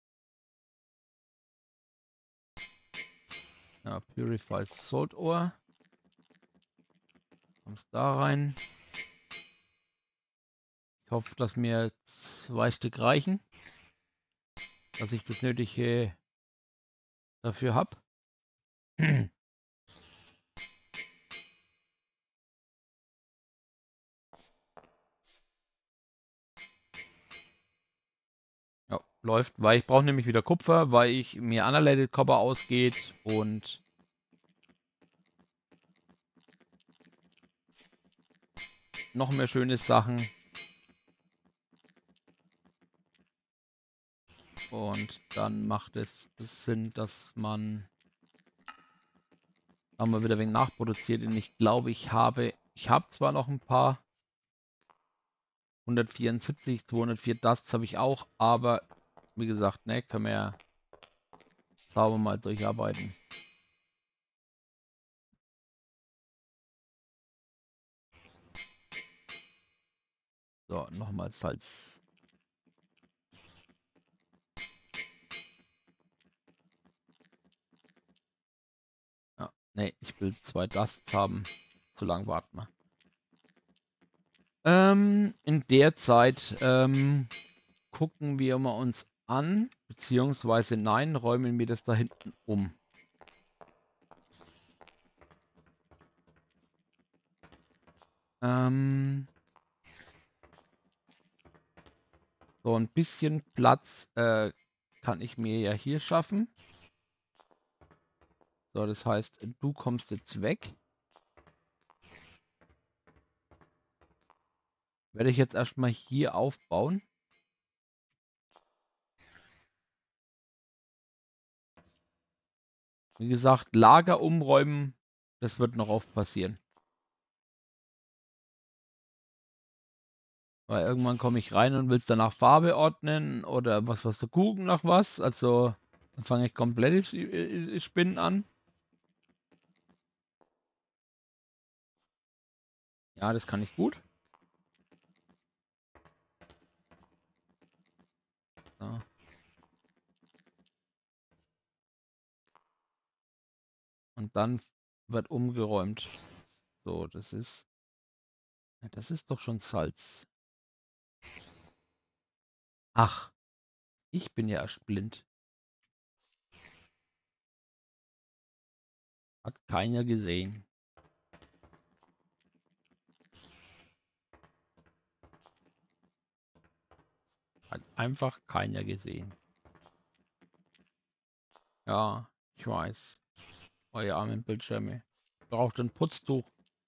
Ja, Purified Salt Ore. Kommst da rein. Ich hoffe, dass mir zwei Stück reichen. Dass ich das Nötige dafür habe. Ja, läuft, weil ich brauche nämlich wieder Kupfer, weil ich mir Unrelated Copper ausgeht und noch mehr schöne Sachen. Und dann macht es Sinn, dass man da mal wieder ein wenig nachproduziert. Und ich glaube, ich habe, ich habe zwar noch ein paar hundertvierundsiebzig, zweihundertvier Dusts habe ich auch, aber wie gesagt, ne, können wir ja sauber mal durcharbeiten. So, nochmal Salz. Ja, ne, ich will zwei Dusts haben. Zu lang warten wir. Ähm, in der Zeit ähm, gucken wir mal uns an, beziehungsweise nein, räumen wir das da hinten um. Ähm, so ein bisschen Platz äh, kann ich mir ja hier schaffen. So, das heißt, du kommst jetzt weg. Werde ich jetzt erstmal hier aufbauen. Wie gesagt, Lager umräumen, das wird noch oft passieren. Weil irgendwann komme ich rein und will es danach Farbe ordnen oder was was der Kuchen nach was. Also dann fange ich komplett Spinnen an. Ja, das kann ich gut. So. Und dann wird umgeräumt. So, das ist. Das ist doch schon Salz. Ach, ich bin ja erst blind. Hat keiner gesehen. Hat einfach keiner gesehen. Ja, ich weiß. Eure armen Bildschirme. Braucht ein Putztuch.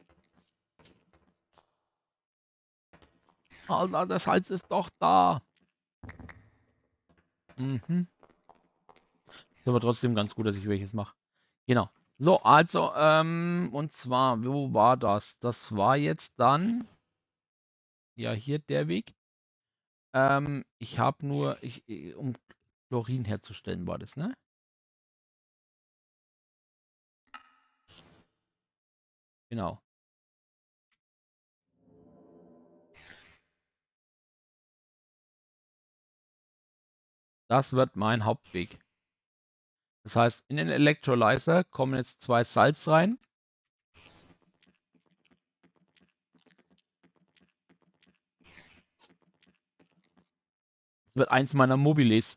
Alter, das Salz ist doch da. Mhm. Ist aber trotzdem ganz gut, dass ich welches mache. Genau. So, also, ähm, und zwar, wo war das? Das war jetzt dann, ja, hier der Weg. Ähm, ich habe nur, ich, äh, um Chlorin herzustellen, war das, ne? Genau. Das wird mein Hauptweg. Das heißt, in den Electrolyzer kommen jetzt zwei Salz rein. Das wird eins meiner Mobiles.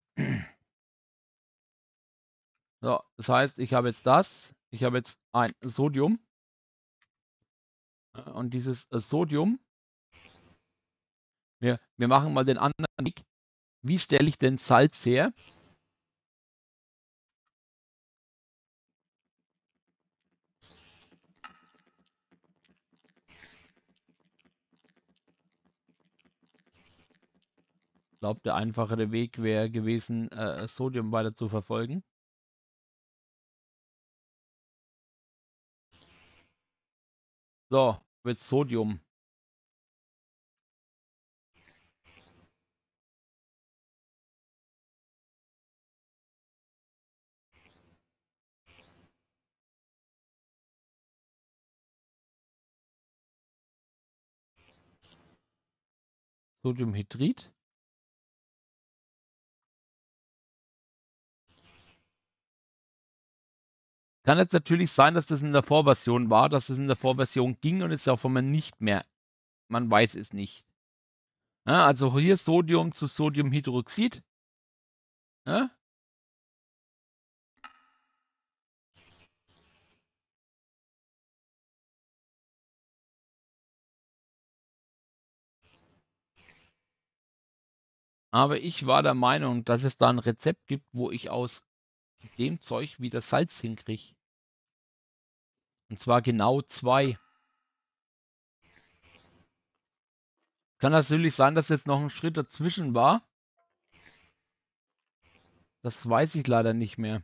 So, das heißt, ich habe jetzt das. Ich habe jetzt ein Sodium. Äh, Und dieses äh, Sodium, wir, wir machen mal den anderen Weg. Wie stelle ich denn Salz her? Ich glaube, der einfachere Weg wäre gewesen, äh, Sodium weiter zu verfolgen. So, jetzt Sodium. Sodiumhydrid. Kann jetzt natürlich sein, dass das in der Vorversion war, dass es in der Vorversion ging und jetzt auf einmal nicht mehr. Man weiß es nicht. Ja, also hier Sodium zu Sodiumhydroxid. Ja, aber ich war der Meinung, dass es da ein Rezept gibt, wo ich aus dem Zeug wieder Salz hinkriege. Und zwar genau zwei. Kann natürlich sein, dass jetzt noch ein Schritt dazwischen war. Das weiß ich leider nicht mehr.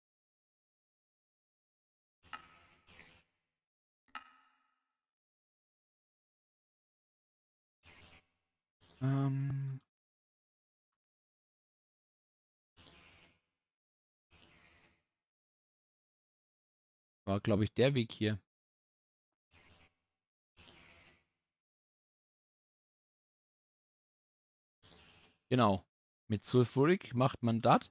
Ähm, war, glaube ich, der Weg hier. Genau. Mit Sulfurik macht man das.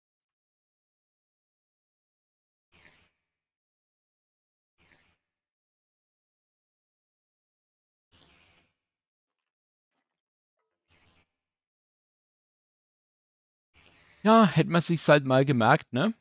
Ja, hätte man sich's halt mal gemerkt, ne?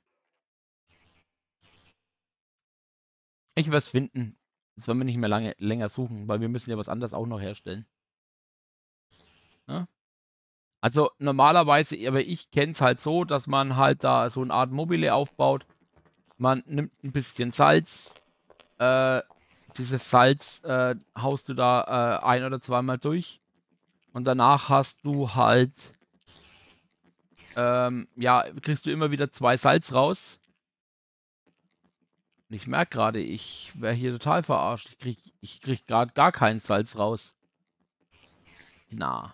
Ich werde es finden. Das wollen wir nicht mehr lange, länger suchen, weil wir müssen ja was anderes auch noch herstellen. Ne? Also normalerweise, aber ich kenne es halt so, dass man halt da so eine Art Mobile aufbaut. Man nimmt ein bisschen Salz. Äh, dieses Salz äh, haust du da äh, ein oder zweimal durch. Und danach hast du halt, ähm, ja, kriegst du immer wieder zwei Salz raus. Und ich merke gerade, ich wäre hier total verarscht. Ich krieg, ich krieg gerade gar kein Salz raus. Na,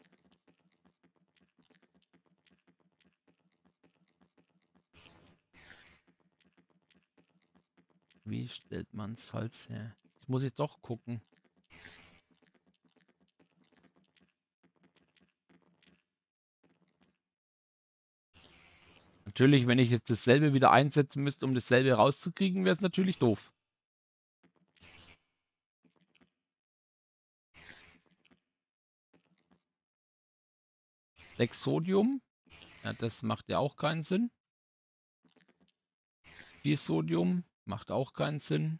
wie stellt man Salz her? Das muss ich doch gucken. Natürlich, wenn ich jetzt dasselbe wieder einsetzen müsste, um dasselbe rauszukriegen, wäre es natürlich doof. sechs Sodium. Ja, das macht ja auch keinen Sinn. vier Sodium. Macht auch keinen Sinn.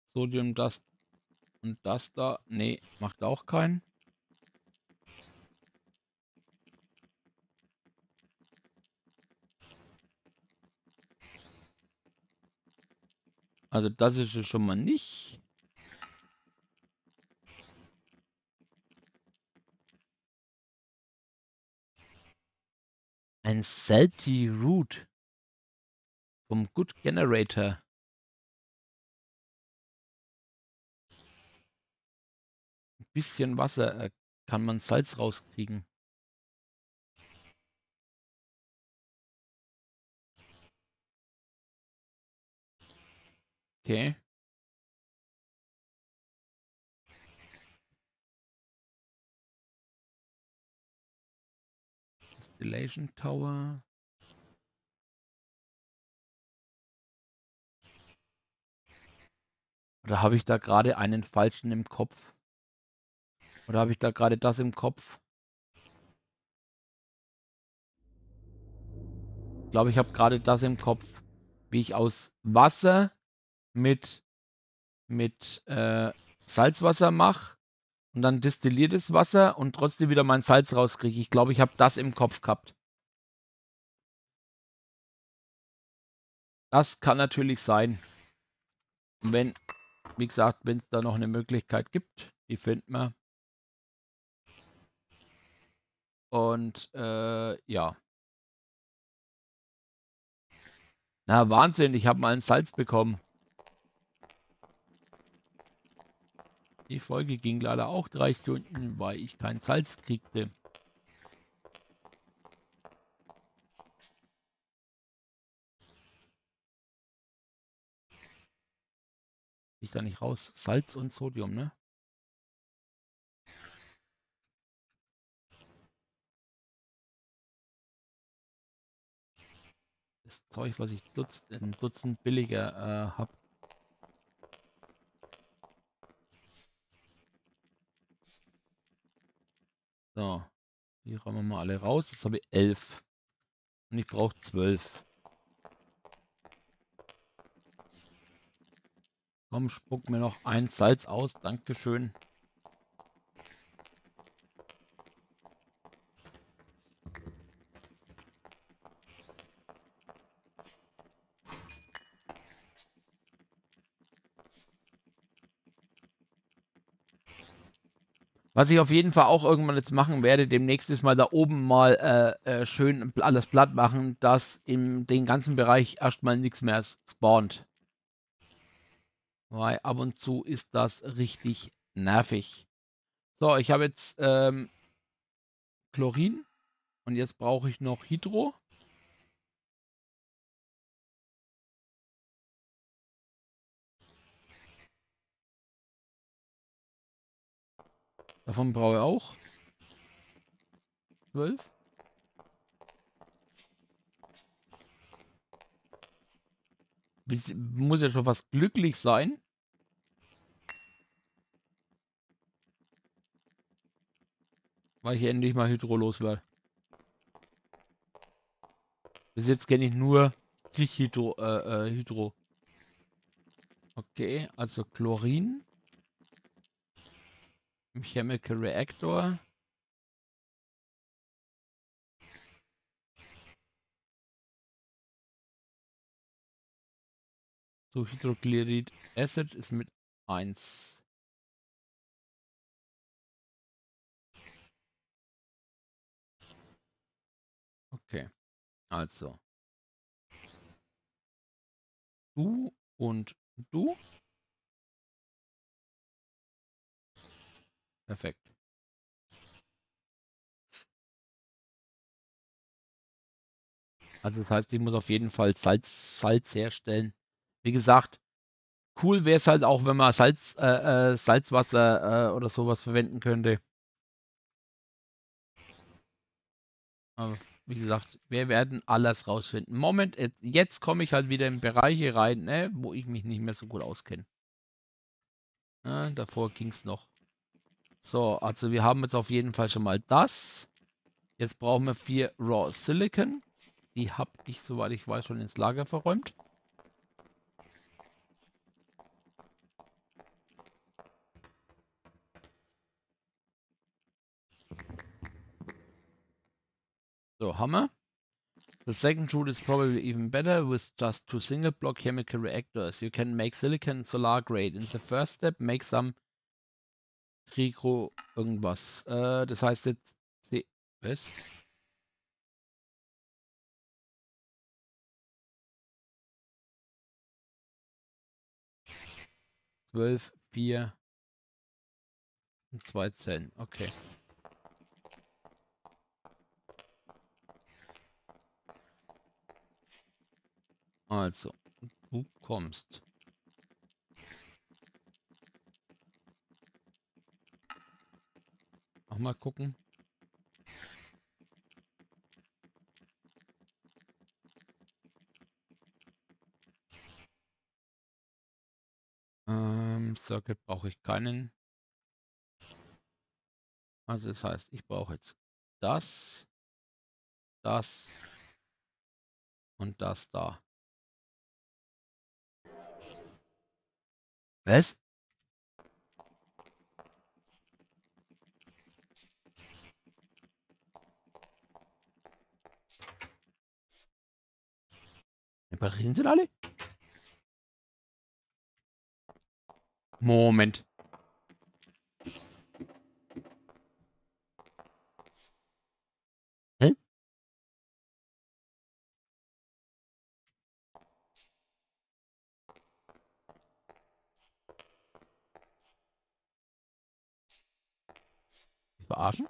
Sodium, das und das da. Nee, macht auch keinen. Also das ist es schon mal nicht. Ein Salty Root vom Good Generator. Ein bisschen Wasser äh, kann man Salz rauskriegen. Okay. Distillation Tower. Oder habe ich da gerade einen falschen im Kopf? Oder habe ich da gerade das im Kopf? Ich glaube, ich habe gerade das im Kopf, wie ich aus Wasser mit, mit äh, Salzwasser mache und dann destilliertes Wasser und trotzdem wieder mein Salz rauskriege. Ich glaube, ich habe das im Kopf gehabt. Das kann natürlich sein. Wenn, wie gesagt, wenn es da noch eine Möglichkeit gibt, die finden wir. Und äh, ja. Na, Wahnsinn, ich habe mal ein Salz bekommen. Die Folge ging leider auch drei Stunden, weil ich kein Salz kriegte. Ich da nicht raus. Salz und Sodium, ne? Das Zeug, was ich Dutz, ein Dutzend billiger äh, habe. So, die räumen wir mal alle raus. Jetzt habe ich elf. Und ich brauche zwölf. Komm, spuck mir noch ein Salz aus. Dankeschön. Was ich auf jeden Fall auch irgendwann jetzt machen werde, demnächst ist mal da oben mal äh, äh, schön alles platt machen, dass in den ganzen Bereich erstmal nichts mehr spawnt. Weil ab und zu ist das richtig nervig. So, ich habe jetzt ähm, Chlorin und jetzt brauche ich noch Hydro. Davon brauche ich auch zwölf. Ich muss ja schon fast glücklich sein. Weil ich endlich mal Hydro loswerde. Bis jetzt kenne ich nur Hydro, äh, äh, Hydro. Okay, also Chlorin. Chemical Reactor. So, Hydrochloric Acid ist mit eins. Okay, also. Du und du. Perfekt. Also das heißt, ich muss auf jeden Fall Salz, Salz herstellen. Wie gesagt, cool wäre es halt auch, wenn man Salz, äh, äh, Salzwasser äh, oder sowas verwenden könnte. Aber wie gesagt, wir werden alles rausfinden. Moment, jetzt komme ich halt wieder in Bereiche rein, ne, wo ich mich nicht mehr so gut auskenne. Ja, davor ging es noch. So, also wir haben jetzt auf jeden Fall schon mal das. Jetzt brauchen wir vier Raw Silicon. Die habe ich, soweit ich weiß, schon ins Lager verräumt. So, Hammer. The second route is probably even better with just two single block chemical reactors. You can make silicon solar grade. In the first step, make some Trigro irgendwas. Äh, das heißt jetzt C. Was? zwölf, vier und zwei Zellen. Okay. Also, du kommst. Noch mal gucken. Ähm, Circuit brauche ich keinen. Also das heißt, ich brauche jetzt das, das und das da. Was? Die Batterien sind alle? Moment. Hä? Die verarschen?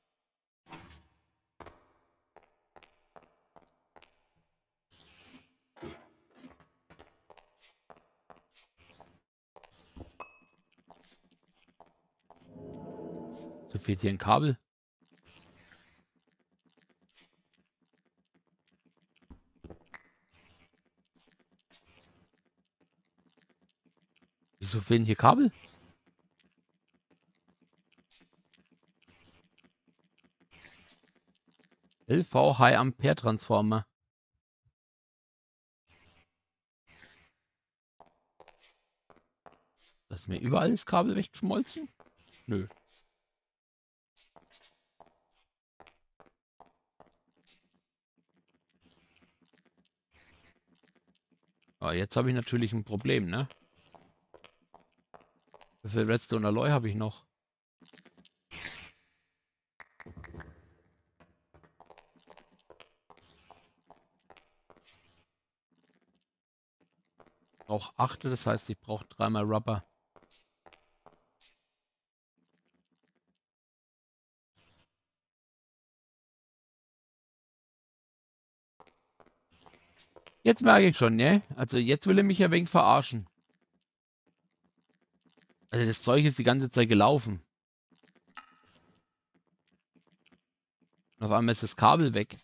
So fehlt hier ein Kabel. Wieso fehlen hier Kabel? L V High Ampere Transformer. Das ist mir überall das Kabel weggeschmolzen? Nö. Aber jetzt habe ich natürlich ein Problem, ne? Wie viel Redstone Alloy habe ich noch? Auch achte, das heißt, ich brauche dreimal Rubber. Jetzt merke ich schon, ne? Also jetzt will er mich ja wegen verarschen. Also das Zeug ist die ganze Zeit gelaufen. Und auf einmal ist das Kabel weg.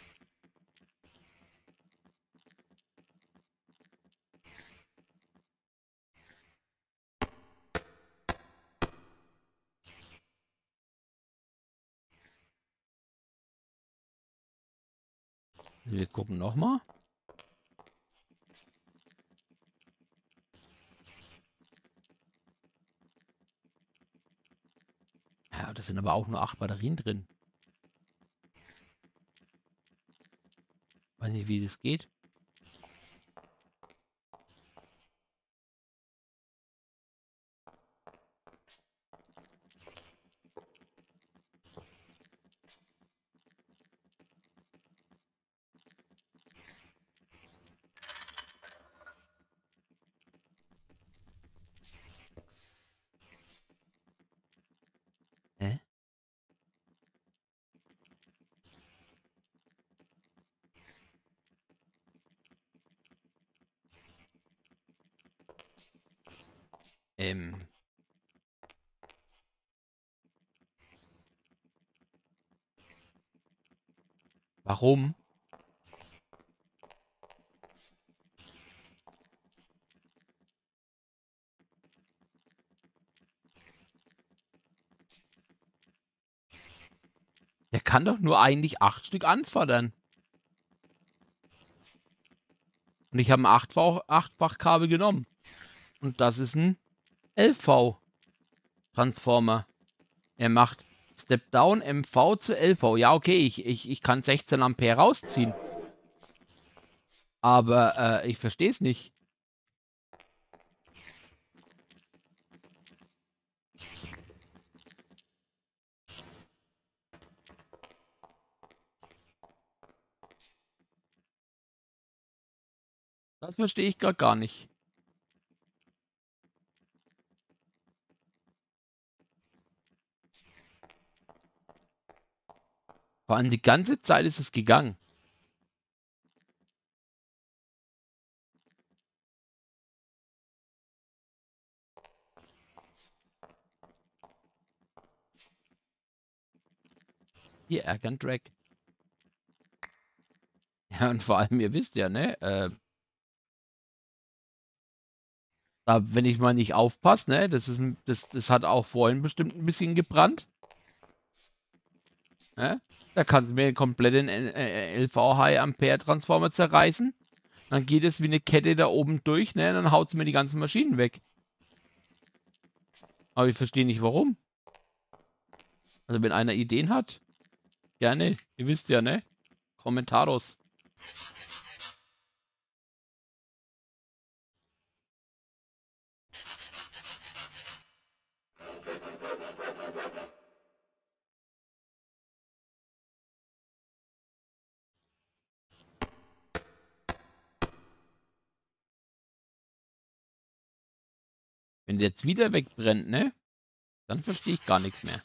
Wir gucken nochmal. Ja, da sind aber auch nur acht Batterien drin. Weiß nicht, wie das geht. Hä? Ähm. Warum? Der kann doch nur eigentlich acht Stück anfordern. Und ich habe ein achtfach, achtfach Kabel genommen. Und das ist ein L V Transformer. Er macht Step Down M V zu L V. Ja, okay, ich, ich, ich kann sechzehn Ampere rausziehen. Aber äh, ich verstehe es nicht. Das verstehe ich gerade gar nicht. Vor allem die ganze Zeit ist es gegangen. Hier, ärgern Drag. Ja, und vor allem, ihr wisst ja, ne? Äh, da, wenn ich mal nicht aufpasse, ne? Das ist ein, das, das hat auch vorhin bestimmt ein bisschen gebrannt. Ne? Da kann es mir komplett den äh, L V High Ampere Transformer zerreißen. Dann geht es wie eine Kette da oben durch, ne? Dann haut es mir die ganzen Maschinen weg. Aber ich verstehe nicht warum. Also wenn einer Ideen hat, gerne. Ihr wisst ja, ne? Kommentaros. Wenn der jetzt wieder wegbrennt, ne? Dann verstehe ich gar nichts mehr.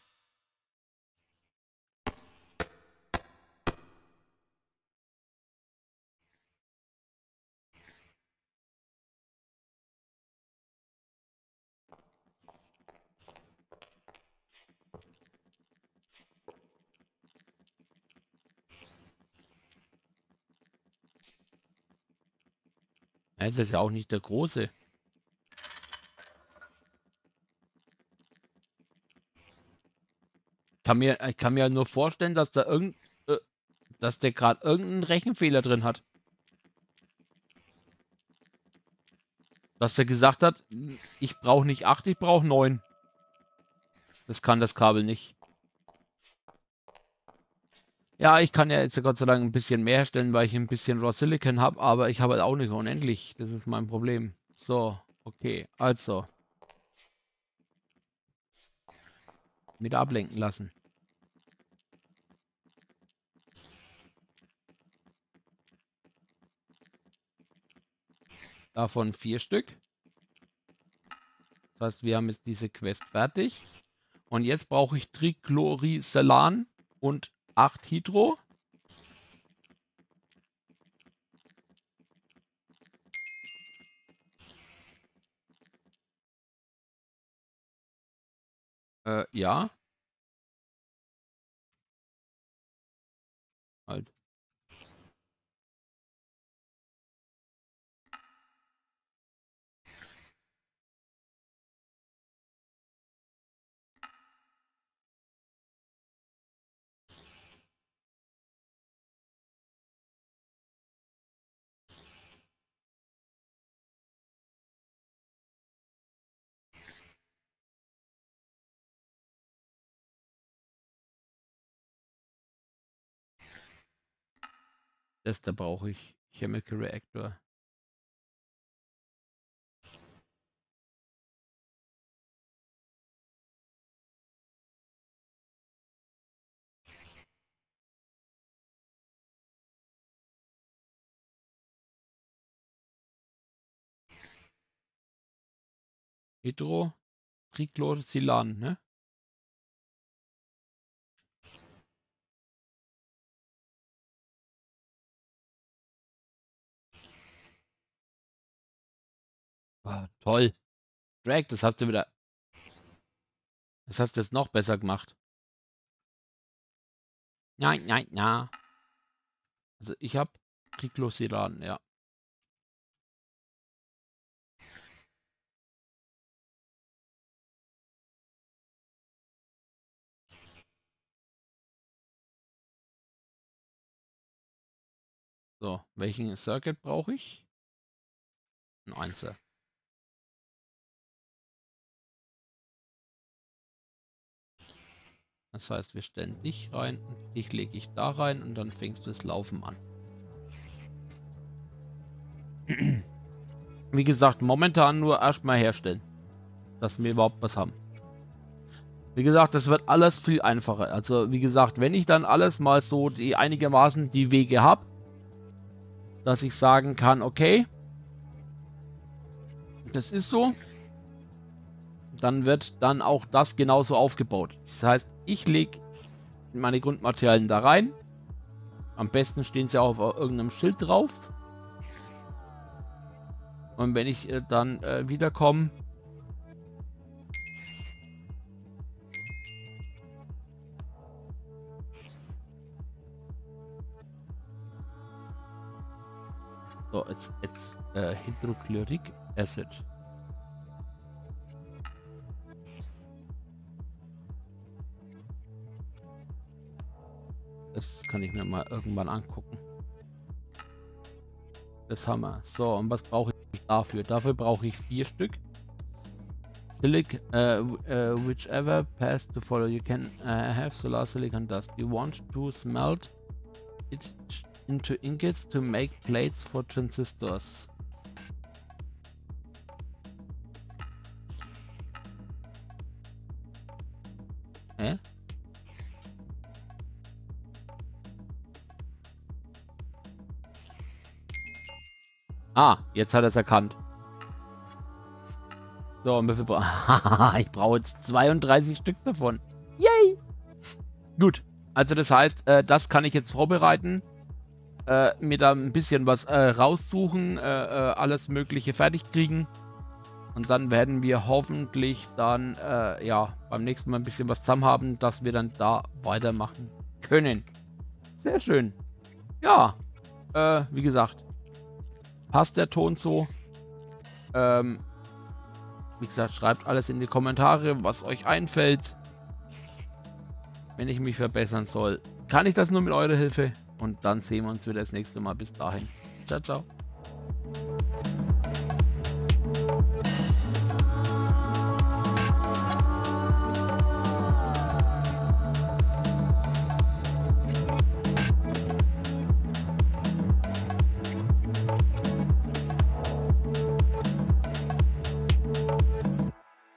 Ja, das ist ja auch nicht der große. Kann mir, ich kann mir nur vorstellen, dass da irgend, äh, dass der gerade irgendeinen Rechenfehler drin hat. Dass er gesagt hat, ich brauche nicht acht, ich brauche neun. Das kann das Kabel nicht. Ja, ich kann ja jetzt Gott sei Dank ein bisschen mehr herstellen, weil ich ein bisschen Raw Silicon habe, aber ich habe halt auch nicht unendlich. Das ist mein Problem. So, okay, also, wieder ablenken lassen. Davon vier Stück. Das heißt, wir haben jetzt diese Quest fertig. Und jetzt brauche ich Trichloriselan und acht Hydro. Äh, ja. Halt. Das da brauche ich. Chemical Reactor. Hydro, Trichlorsilan, ne? Ah, toll. Drag, das hast du wieder. Das hast du jetzt noch besser gemacht. Nein, nein, na. Also ich habe Trichlorsilan, ja. So, welchen Circuit brauche ich? Ein Einser. Das heißt, wir stellen dich rein, und dich lege ich da rein und dann fängst du das Laufen an. Wie gesagt, momentan nur erstmal herstellen, dass wir überhaupt was haben. Wie gesagt, das wird alles viel einfacher. Also wie gesagt, wenn ich dann alles mal so die einigermaßen die Wege habe, dass ich sagen kann, okay, das ist so, dann wird dann auch das genauso aufgebaut. Das heißt, ich lege meine Grundmaterialien da rein. Am besten stehen sie auch auf irgendeinem Schild drauf. Und wenn ich äh, dann äh, wiederkomme, so, jetzt, jetzt äh, Hydrochloric Acid. Das kann ich mir mal irgendwann angucken. Das haben wir. So, und was brauche ich dafür? Dafür brauche ich vier Stück. Silic, uh, uh, whichever path to follow. You can uh, have solar silicon dust. You want to smelt it into ingots to make plates for transistors. Hä? Ah, jetzt hat er es erkannt. So, und wie viel brauche ich? brauche jetzt zweiunddreißig Stück davon. Yay! Gut, also das heißt, äh, das kann ich jetzt vorbereiten. Äh, mir da ein bisschen was äh, raussuchen, äh, äh, alles Mögliche fertig kriegen. Und dann werden wir hoffentlich dann, äh, ja, beim nächsten Mal ein bisschen was zusammen haben, dass wir dann da weitermachen können. Sehr schön. Ja, äh, wie gesagt, passt der Ton so. Ähm, wie gesagt, schreibt alles in die Kommentare, was euch einfällt. Wenn ich mich verbessern soll, kann ich das nur mit eurer Hilfe. Und dann sehen wir uns wieder das nächste Mal. Bis dahin. Ciao, ciao.